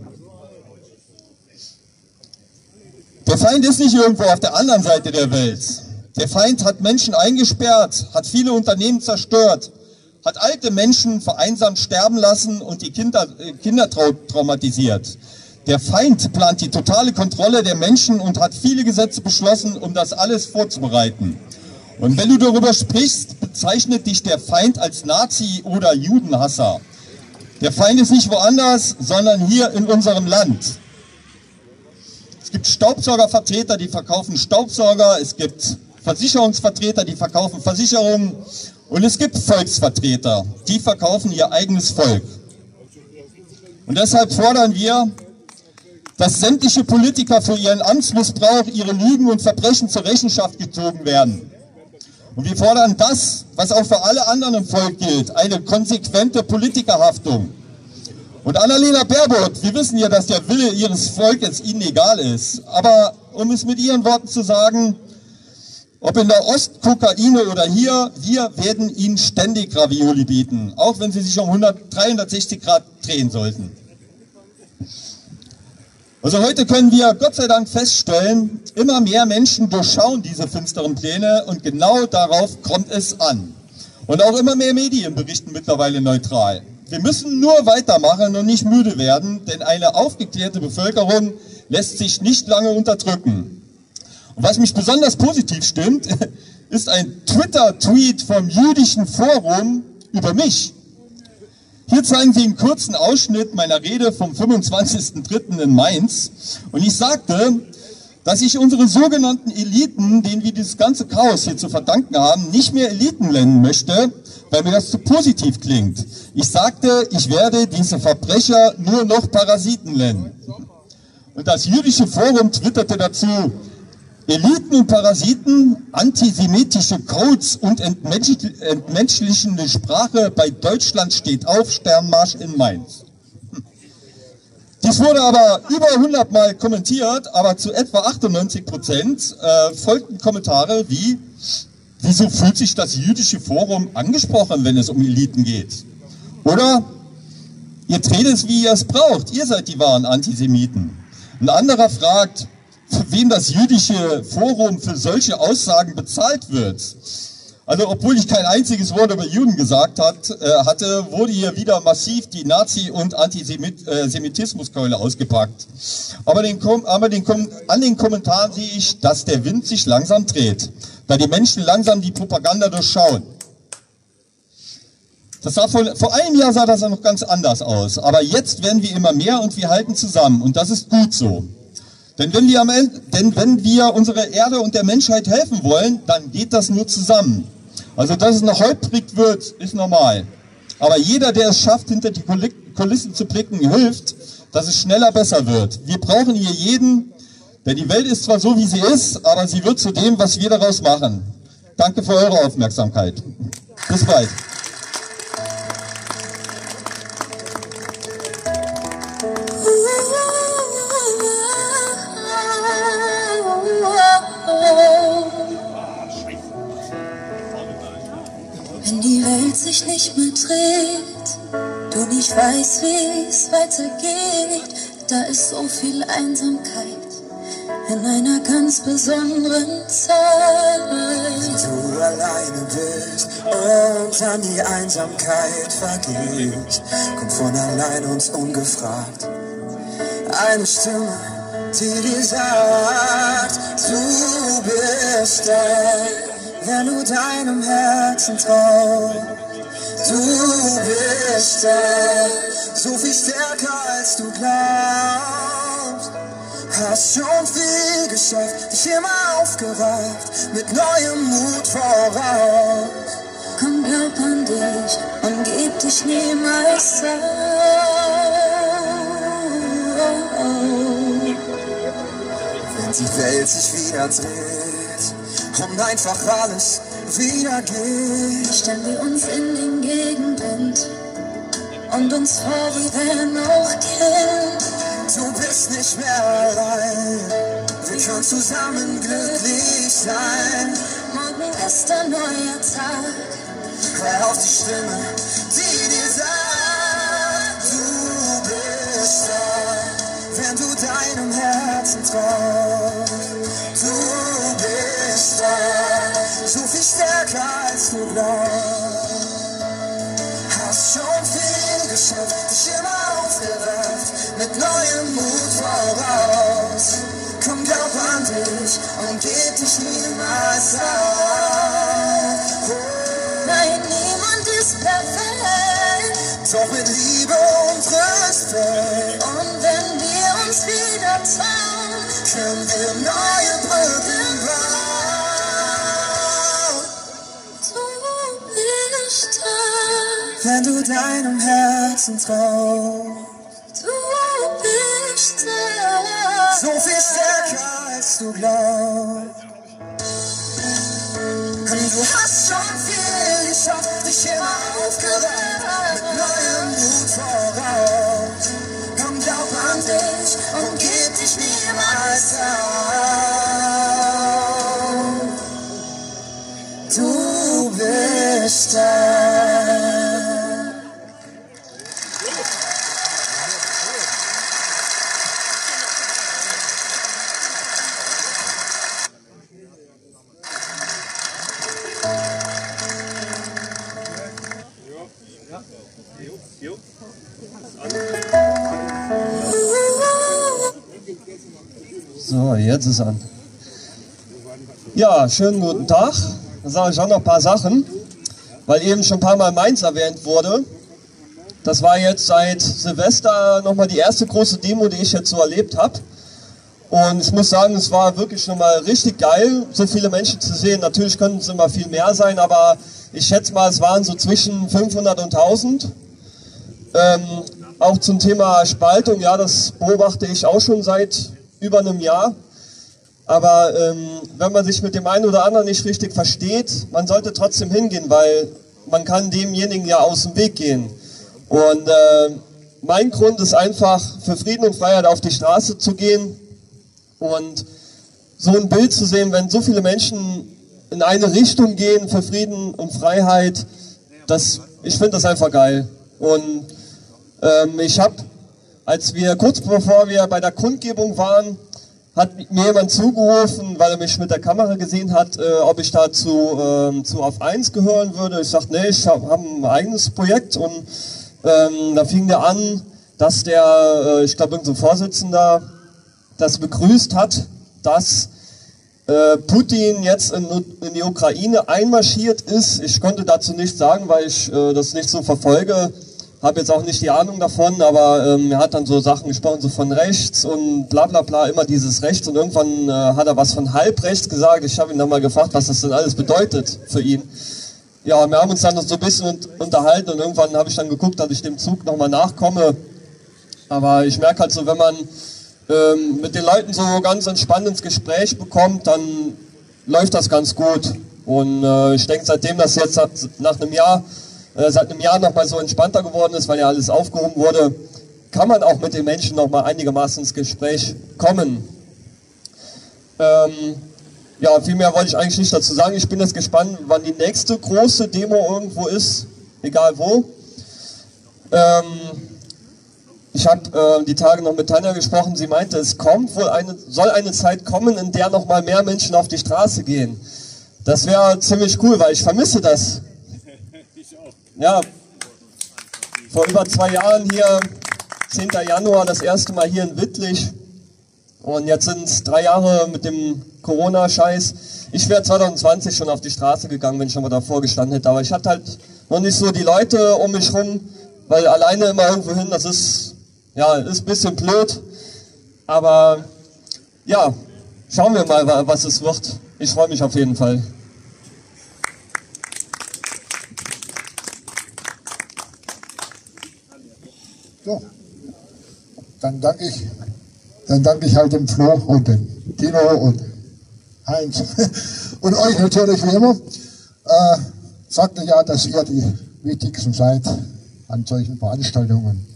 Der Feind ist nicht irgendwo auf der anderen Seite der Welt. Der Feind hat Menschen eingesperrt, hat viele Unternehmen zerstört, hat alte Menschen vereinsamt sterben lassen und die Kinder, äh, Kinder trau traumatisiert. Der Feind plant die totale Kontrolle der Menschen und hat viele Gesetze beschlossen, um das alles vorzubereiten. Und wenn du darüber sprichst, bezeichnet dich der Feind als Nazi oder Judenhasser. Der Feind ist nicht woanders, sondern hier in unserem Land. Es gibt Staubsaugervertreter, die verkaufen Staubsauger, es gibt Versicherungsvertreter, die verkaufen Versicherungen und es gibt Volksvertreter, die verkaufen ihr eigenes Volk. Und deshalb fordern wir, dass sämtliche Politiker für ihren Amtsmissbrauch, ihre Lügen und Verbrechen zur Rechenschaft gezogen werden. Und wir fordern das, was auch für alle anderen im Volk gilt, eine konsequente Politikerhaftung. Und Annalena Baerbock, wir wissen ja, dass der Wille ihres Volkes ihnen egal ist. Aber um es mit ihren Worten zu sagen, ob in der Ostkokaine oder hier, wir werden ihnen ständig Ravioli bieten, auch wenn sie sich um dreihundertsechzig Grad drehen sollten. Also heute können wir Gott sei Dank feststellen, immer mehr Menschen durchschauen diese finsteren Pläne und genau darauf kommt es an. Und auch immer mehr Medien berichten mittlerweile neutral. Wir müssen nur weitermachen und nicht müde werden, denn eine aufgeklärte Bevölkerung lässt sich nicht lange unterdrücken. Und was mich besonders positiv stimmt, ist ein Twitter-Tweet vom Jüdischen Forum über mich. Hier zeigen Sie einen kurzen Ausschnitt meiner Rede vom fünfundzwanzigsten dritten in Mainz. Und ich sagte, dass ich unsere sogenannten Eliten, denen wir dieses ganze Chaos hier zu verdanken haben, nicht mehr Eliten nennen möchte, weil mir das zu positiv klingt. Ich sagte, ich werde diese Verbrecher nur noch Parasiten nennen. Und das jüdische Forum twitterte dazu: Eliten und Parasiten, antisemitische Codes und entmenschl- entmenschlichende Sprache bei Deutschland steht auf, Sternmarsch in Mainz. Dies wurde aber über hundert Mal kommentiert, aber zu etwa achtundneunzig Prozent äh, folgten Kommentare wie: Wieso fühlt sich das jüdische Forum angesprochen, wenn es um Eliten geht? Oder: Ihr dreht es, wie ihr es braucht, ihr seid die wahren Antisemiten. Ein anderer fragt, für wen das jüdische Forum für solche Aussagen bezahlt wird. Also obwohl ich kein einziges Wort über Juden gesagt hat, äh, hatte, wurde hier wieder massiv die Nazi- und Antisemitismuskeule ausgepackt. Aber, den, aber den, an den Kommentaren sehe ich, dass der Wind sich langsam dreht, da die Menschen langsam die Propaganda durchschauen. Das sah vor, vor einem Jahr sah das noch ganz anders aus, aber jetzt werden wir immer mehr und wir halten zusammen und das ist gut so. Denn wenn wir am Ende, denn wenn wir unserer Erde und der Menschheit helfen wollen, dann geht das nur zusammen. Also dass es noch holprig wird, ist normal. Aber jeder, der es schafft, hinter die Kulissen zu blicken, hilft, dass es schneller besser wird. Wir brauchen hier jeden, denn die Welt ist zwar so, wie sie ist, aber sie wird zu dem, was wir daraus machen. Danke für eure Aufmerksamkeit. Bis bald. Wenn die Welt sich nicht mehr dreht, du nicht weißt, wie es weitergeht, da ist so viel Einsamkeit in einer ganz besonderen Zeit. Wenn du alleine bist und an die Einsamkeit vergisst, kommt von allein uns ungefragt eine Stimme, die dir sagt, du bist der, wer nur deinem Herzen traut. Du bist der, so viel stärker als du glaubst. Hast schon viel geschafft, dich immer aufgerafft, mit neuem Mut voraus. Komm, glaub an dich und gib dich niemals Wenn die Welt sich wieder dreht und einfach alles wieder geht, stellen wir uns in den Gegenwind und uns vor, wie wenn auch Kind. Du bist nicht mehr allein, wir können zusammen glücklich sein. Morgen ist ein neuer Tag. Hör auf die Stimme, die dir sagt, du bist da, wenn du deinem Herzen traust. Du bist da, so viel stärker als du glaubst. Hast schon viel geschafft, dich immer aufgerafft, mit neuem Mut voraus. Komm, glaub an dich und gib dich niemals auf. Nein, niemand ist perfekt, doch mit Liebe und Respekt. Und wenn wir uns wieder trauen, können wir neue Brücken bauen. Du bist da, wenn du deinem Herzen traust. du bist da, so viel stärker als du glaubst. Du hast schon viel geschafft, dich immer aufgerafft, mit neuem Mut voraus. Komm, glaub an dich und gib dich niemals auf. Du bist da. So, jetzt ist an. Ja, schönen guten Tag. Da sage ich auch noch ein paar Sachen, weil eben schon ein paar Mal Mainz erwähnt wurde. Das war jetzt seit Silvester nochmal die erste große Demo, die ich jetzt so erlebt habe. Und ich muss sagen, es war wirklich nochmal richtig geil, so viele Menschen zu sehen. Natürlich könnten es immer viel mehr sein, aber ich schätze mal, es waren so zwischen fünfhundert und tausend. Ähm, auch zum Thema Spaltung, ja, das beobachte ich auch schon seit über einem Jahr. Aber ähm, wenn man sich mit dem einen oder anderen nicht richtig versteht, man sollte trotzdem hingehen, weil man kann demjenigen ja aus dem Weg gehen. Und äh, mein Grund ist einfach, für Frieden und Freiheit auf die Straße zu gehen und so ein Bild zu sehen, wenn so viele Menschen in eine Richtung gehen für Frieden und Freiheit, das, ich finde das einfach geil. Und ähm, ich habe, als wir kurz bevor wir bei der Kundgebung waren, hat mir jemand zugerufen, weil er mich mit der Kamera gesehen hat, äh, ob ich dazu äh, zu auf eins gehören würde. Ich sagte, nee, ich habe hab ein eigenes Projekt und ähm, da fing der an, dass der, äh, ich glaube, irgendein Vorsitzender das begrüßt hat, dass äh, Putin jetzt in, in die Ukraine einmarschiert ist. Ich konnte dazu nichts sagen, weil ich äh, das nicht so verfolge. Habe jetzt auch nicht die Ahnung davon, aber ähm, er hat dann so Sachen gesprochen, so von rechts und bla bla bla, immer dieses Rechts. Und irgendwann äh, hat er was von halbrechts gesagt. Ich habe ihn dann mal gefragt, was das denn alles bedeutet für ihn. Ja, wir haben uns dann so ein bisschen unterhalten und irgendwann habe ich dann geguckt, dass ich dem Zug nochmal nachkomme. Aber ich merke halt so, wenn man ähm, mit den Leuten so ganz entspannt ins Gespräch bekommt, dann läuft das ganz gut. Und äh, ich denke, seitdem das jetzt nach einem Jahr, äh, seit einem Jahr nochmal so entspannter geworden ist, weil ja alles aufgehoben wurde, kann man auch mit den Menschen nochmal einigermaßen ins Gespräch kommen. Ähm, ja, viel mehr wollte ich eigentlich nicht dazu sagen. Ich bin jetzt gespannt, wann die nächste große Demo irgendwo ist, egal wo. Ähm, Ich habe äh, die Tage noch mit Tanja gesprochen, sie meinte, es kommt wohl eine, soll eine Zeit kommen, in der noch mal mehr Menschen auf die Straße gehen. Das wäre ziemlich cool, weil ich vermisse das. Ja, vor über zwei Jahren hier, zehnten Januar, das erste Mal hier in Wittlich. Und jetzt sind es drei Jahre mit dem Corona-Scheiß. Ich wäre zwanzig zwanzig schon auf die Straße gegangen, wenn ich schon mal davor gestanden hätte. Aber ich hatte halt noch nicht so die Leute um mich rum, weil alleine immer irgendwo hin, das ist... Ja, ist ein bisschen blöd, aber ja, schauen wir mal, was es wird. Ich freue mich auf jeden Fall. So, dann danke ich, dann danke ich halt dem Flo und dem Tino und Heinz und euch natürlich wie immer. Äh, sagte ja, dass ihr die wichtigsten seid an solchen Veranstaltungen.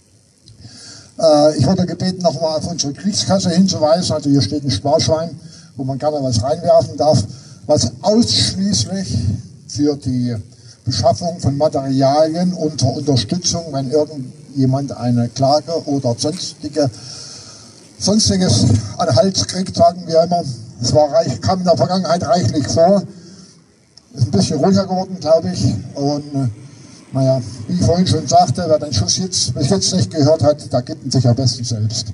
Ich wurde gebeten, nochmal auf unsere Kriegskasse hinzuweisen. Also hier steht ein Sparschwein, wo man gerne was reinwerfen darf, was ausschließlich für die Beschaffung von Materialien unter Unterstützung, wenn irgendjemand eine Klage oder sonstige, sonstiges an den Hals kriegt, sagen wir immer. Es war reich, kam in der Vergangenheit reichlich vor. Ist ein bisschen ruhiger geworden, glaube ich. Und naja, wie ich vorhin schon sagte, wer den Schuss jetzt, bis jetzt nicht gehört hat, da gibt ihn sich am besten selbst.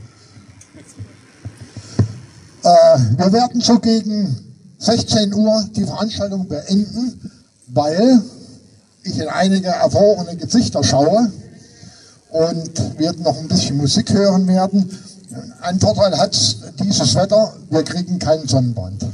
Äh, wir werden so gegen sechzehn Uhr die Veranstaltung beenden, weil ich in einige erfahrene Gesichter schaue und wir noch ein bisschen Musik hören werden. Ein Vorteil hat dieses Wetter, wir kriegen keinen Sonnenbrand.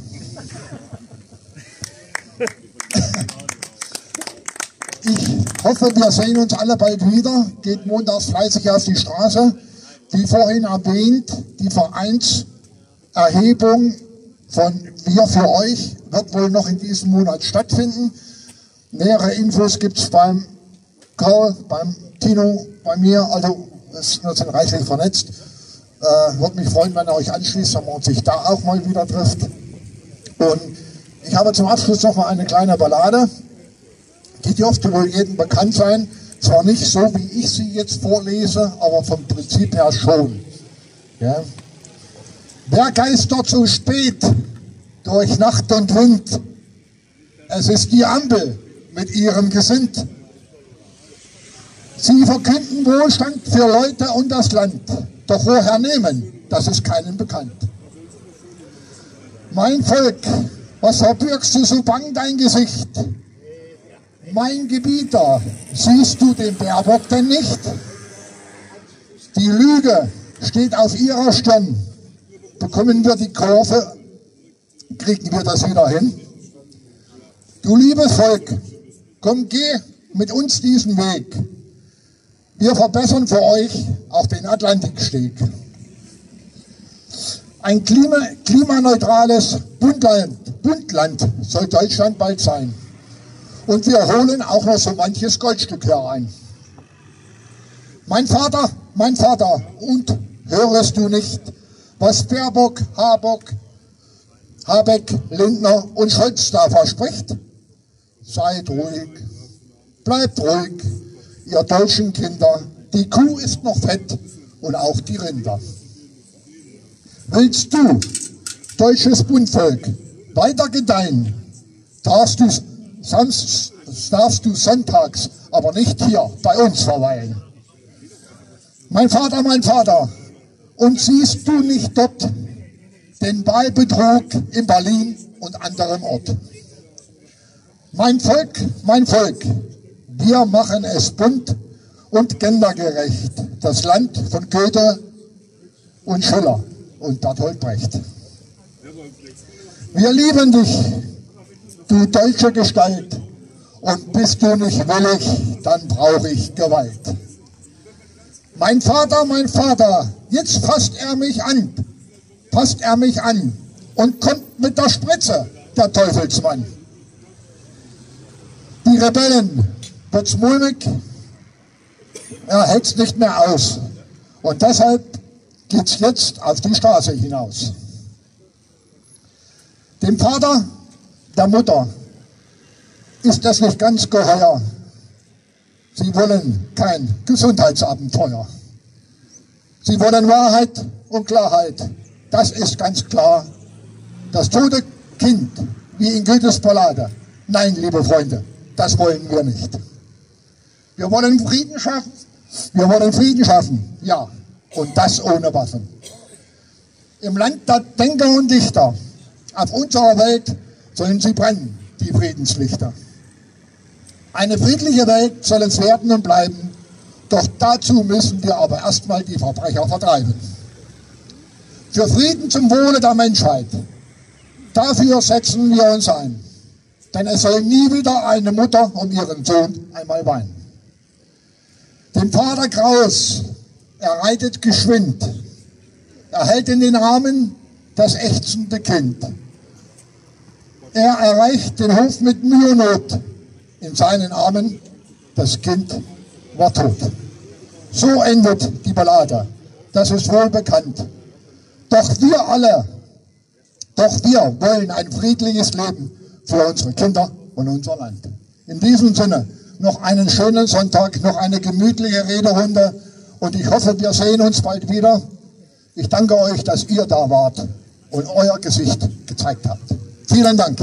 Ich hoffe, wir sehen uns alle bald wieder. Geht montags fleißig auf die Straße. Wie vorhin erwähnt, die Vereinserhebung von Wir für euch wird wohl noch in diesem Monat stattfinden. Nähere Infos gibt es beim Karl, beim Tino, bei mir. Also wir sind reichlich vernetzt. Äh, würde mich freuen, wenn ihr euch anschließt, wenn man sich da auch mal wieder trifft. Und ich habe zum Abschluss noch mal eine kleine Ballade. Die dürfte wohl jedem bekannt sein, zwar nicht so, wie ich sie jetzt vorlese, aber vom Prinzip her schon. Ja. Wer geistert so spät durch Nacht und Wind? Es ist die Ampel mit ihrem Gesind. Sie verkünden Wohlstand für Leute und das Land, doch woher nehmen, das ist keinem bekannt. Mein Volk, was verbirgst du so bang dein Gesicht? Mein Gebieter, siehst du den Baerbock denn nicht? Die Lüge steht auf ihrer Stirn. Bekommen wir die Kurve, kriegen wir das wieder hin? Du liebes Volk, komm, geh mit uns diesen Weg. Wir verbessern für euch auch den Atlantiksteg. Ein Klima, klimaneutrales Bundland, Bundland soll Deutschland bald sein. Und wir holen auch noch so manches Goldstück herein. Mein Vater, mein Vater, und hörest du nicht, was Baerbock, Habeck, Habeck, Lindner und Scholz da verspricht? Seid ruhig, bleibt ruhig, ihr deutschen Kinder, die Kuh ist noch fett und auch die Rinder. Willst du, deutsches Bundvolk, weiter gedeihen, darfst du, sonst, darfst du sonntags aber nicht hier bei uns verweilen. Mein Vater, mein Vater, und siehst du nicht dort den Wahlbetrug in Berlin und anderem Ort? Mein Volk, mein Volk, wir machen es bunt und gendergerecht, das Land von Goethe und Schiller und Bertolt Brecht. Wir lieben dich, du deutsche Gestalt, und bist du nicht willig, dann brauche ich Gewalt. Mein Vater, mein Vater, jetzt fasst er mich an, fasst er mich an und kommt mit der Spritze, der Teufelsmann. Die Rebellen wird's mulmig, er hält's nicht mehr aus. Und deshalb geht's jetzt auf die Straße hinaus. Dem Vater, der Mutter, ist das nicht ganz geheuer. Sie wollen kein Gesundheitsabenteuer. Sie wollen Wahrheit und Klarheit. Das ist ganz klar. Das tote Kind, wie in Goethes Ballade. Nein, liebe Freunde, das wollen wir nicht. Wir wollen Frieden schaffen. Wir wollen Frieden schaffen, ja. Und das ohne Waffen. Im Land der Denker und Dichter, auf unserer Welt sollen sie brennen, die Friedenslichter. Eine friedliche Welt soll es werden und bleiben, doch dazu müssen wir aber erstmal die Verbrecher vertreiben. Für Frieden zum Wohle der Menschheit, dafür setzen wir uns ein. Denn es soll nie wieder eine Mutter um ihren Sohn einmal weinen. Den Vater Kraus, er reitet geschwind, er hält in den Armen das ächzende Kind. Er erreicht den Hof mit Mühe und Not, in seinen Armen, das Kind war tot. So endet die Ballade, das ist wohl bekannt. Doch wir alle, doch wir wollen ein friedliches Leben für unsere Kinder und unser Land. In diesem Sinne noch einen schönen Sonntag, noch eine gemütliche Rederunde und ich hoffe, wir sehen uns bald wieder. Ich danke euch, dass ihr da wart und euer Gesicht gezeigt habt. Vielen Dank.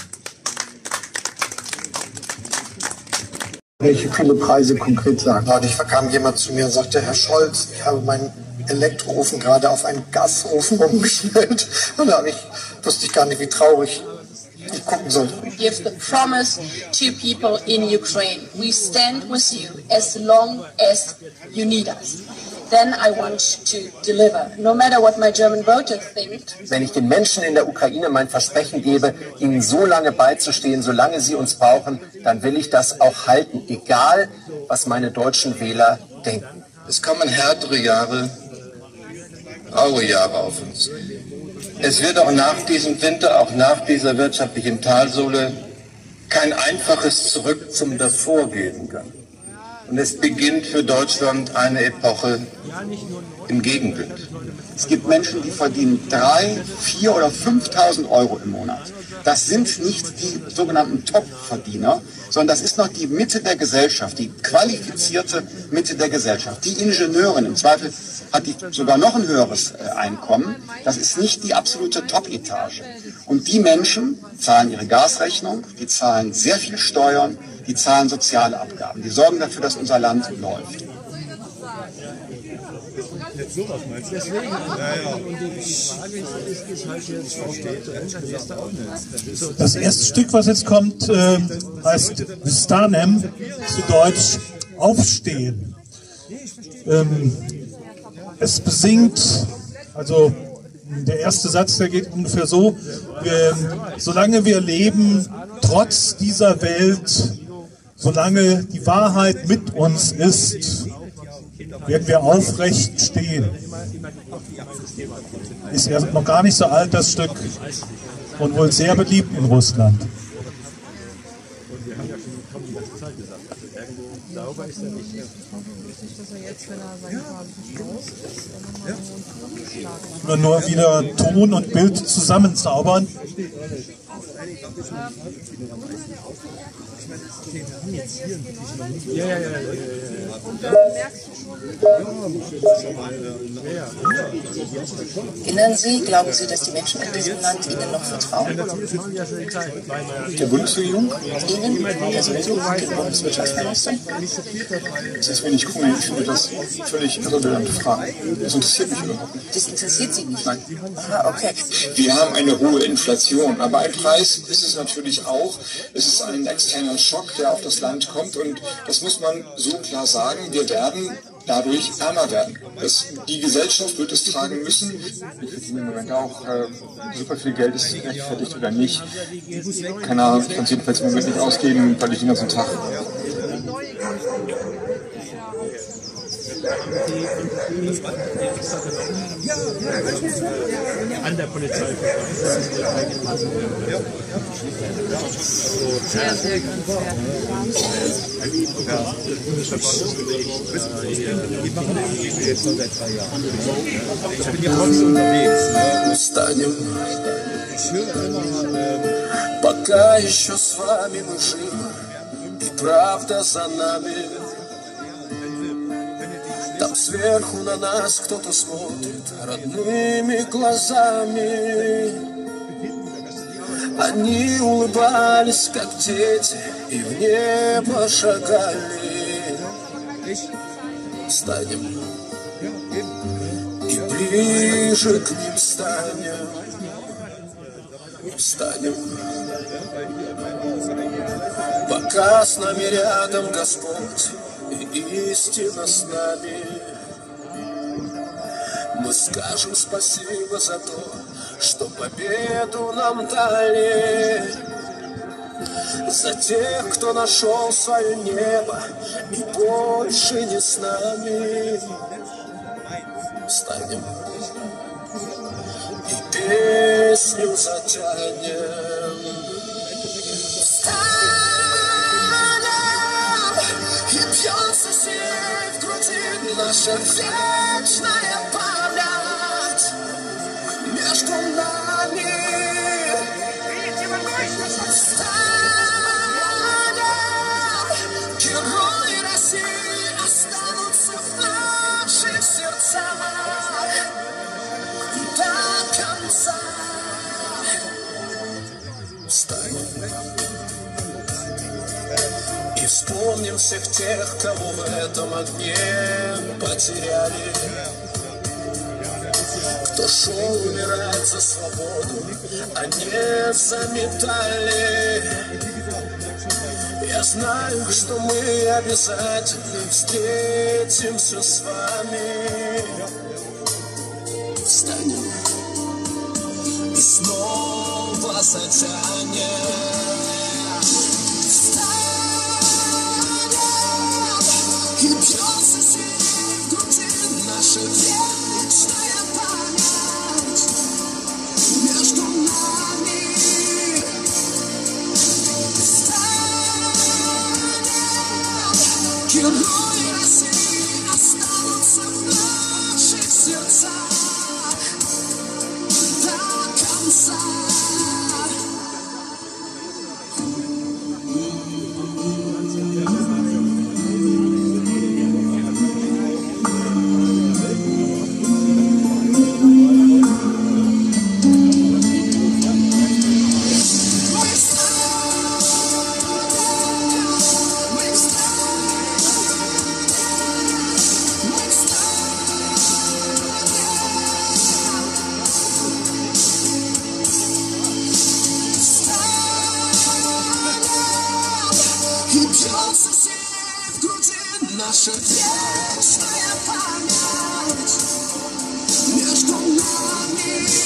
Welche viele Preise konkret sagen. Neulich kam jemand zu mir und sagte, Herr Scholz, ich habe meinen Elektroofen gerade auf einen Gasofen umgestellt. Und da ich, wusste ich gar nicht, wie traurig ich gucken sollte. Give the promise to people in Ukraine. We stand with you as long as you need us. Then I want to deliver, no matter what my German voters think. Wenn ich den Menschen in der Ukraine mein Versprechen gebe, ihnen so lange beizustehen, solange sie uns brauchen, dann will ich das auch halten, egal was meine deutschen Wähler denken. Es kommen härtere Jahre, raue Jahre auf uns. Es wird auch nach diesem Winter, auch nach dieser wirtschaftlichen Talsohle, kein einfaches Zurück zum Davor geben können. Und es beginnt für Deutschland eine Epoche im Gegenwind. Es gibt Menschen, die verdienen drei, vier oder fünftausend Euro im Monat. Das sind nicht die sogenannten Top-Verdiener, sondern das ist noch die Mitte der Gesellschaft, die qualifizierte Mitte der Gesellschaft. Die Ingenieurin, im Zweifel hat die sogar noch ein höheres Einkommen. Das ist nicht die absolute Top-Etage. Und die Menschen zahlen ihre Gasrechnung, die zahlen sehr viel Steuern, die zahlen soziale Abgaben. Die sorgen dafür, dass unser Land läuft. Das erste Stück, was jetzt kommt, äh, heißt Stanem, zu Deutsch Aufstehen. Ähm, es besingt, also der erste Satz, der geht ungefähr so: wir, solange wir leben, trotz dieser Welt, solange die Wahrheit mit uns ist, werden wir aufrecht stehen. Ist ja noch gar nicht so alt, das Stück, und wohl sehr beliebt in Russland. Nur, nur wieder Ton und Bild zusammenzaubern. Ja, ja, ja, ja, ja. Erinnern Sie, glauben Sie, dass die Menschen in diesem Land Ihnen noch vertrauen? Der Bundesregierung? Ihnen persönlich, dem Bundeswirtschaftsminister? Das ist wenig cool. Ich finde das völlig irrelevante Frage. Das interessiert mich überhaupt nicht. Das interessiert Sie nicht? Nein. Aha, okay. Wir haben eine hohe Inflation, aber ein Preis ist es natürlich auch. Es ist ein externer Schock, der auf das Land kommt, und das muss man so klar sagen. Wir werden dadurch ärmer werden. Das, die Gesellschaft wird es tragen müssen. Ich verdiene im Moment auch äh, super viel Geld, ist es gerechtfertigt oder nicht. Keine Ahnung, ich kann es jedenfalls im Moment nicht ausgeben, weil ich den ganzen Tag an der Polizei. Sehr, sehr grenzwertig. Ich bin hier heute unterwegs. Станем, пока еще с вами мы живы, и правда за нами. Там сверху на нас кто-то смотрит родными глазами. Они улыбались, как дети, и в небо шагали. Станем, и ближе к ним станем. Станем, пока с нами рядом Господь и истина с нами. Мы скажем спасибо за то, что победу нам дали, за тех, кто нашел свое небо и больше не с нами. Встанем и песню затянем. Встанем, и бьется сердце в груди наша вечная память между нами. Встанем, герои России останутся в наших сердцах до конца. Встанем и вспомним всех тех, кого в этом огне потеряли, кто шел умирать за свободу, а не за медали. Я знаю, что мы обязательно встретимся с вами. Встанем и снова затянем. И бьется сердце в груди наша вечная память между нами. Встанем, герои России останутся в наших сердцах до конца. И бьется сердце в груди наша вечная память между нами.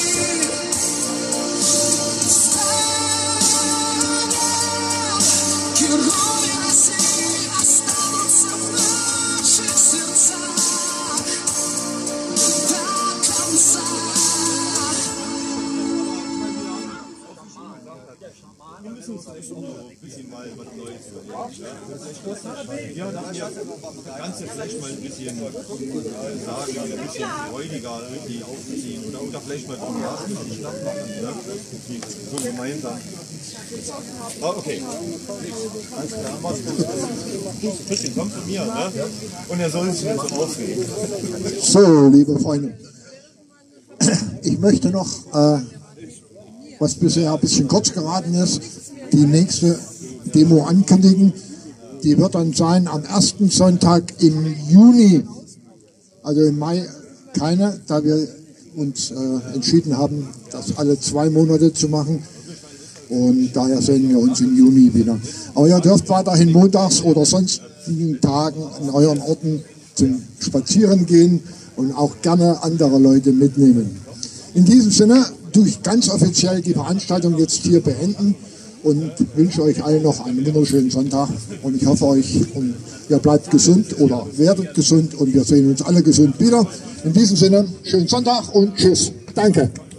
bisschen mal was Neues überlegen. Ja, da kannst du vielleicht mal ein bisschen sagen, ein bisschen freudiger irgendwie aufziehen oder, oder vielleicht mal vom Glas ein bisschen schlapp machen, ne? So gemeinsam. Ah, okay. Alles klar, mach's gut. Christian, komm zu mir, ne? Und er soll sich nicht so aufregen. So, liebe Freunde, ich möchte noch, äh, was bisher ein bisschen kurz geraten ist, die nächste Demo ankündigen. Die wird dann sein am ersten Sonntag im Juni, also im Mai keine, da wir uns äh, entschieden haben, das alle zwei Monate zu machen. Und daher sehen wir uns im Juni wieder. Aber ihr dürft weiterhin montags oder sonstigen Tagen an euren Orten zum Spazieren gehen und auch gerne andere Leute mitnehmen. In diesem Sinne tue ich ganz offiziell die Veranstaltung jetzt hier beenden und wünsche euch allen noch einen wunderschönen Sonntag. Und ich hoffe euch, und ihr bleibt gesund oder werdet gesund und wir sehen uns alle gesund wieder. In diesem Sinne, schönen Sonntag und tschüss. Danke.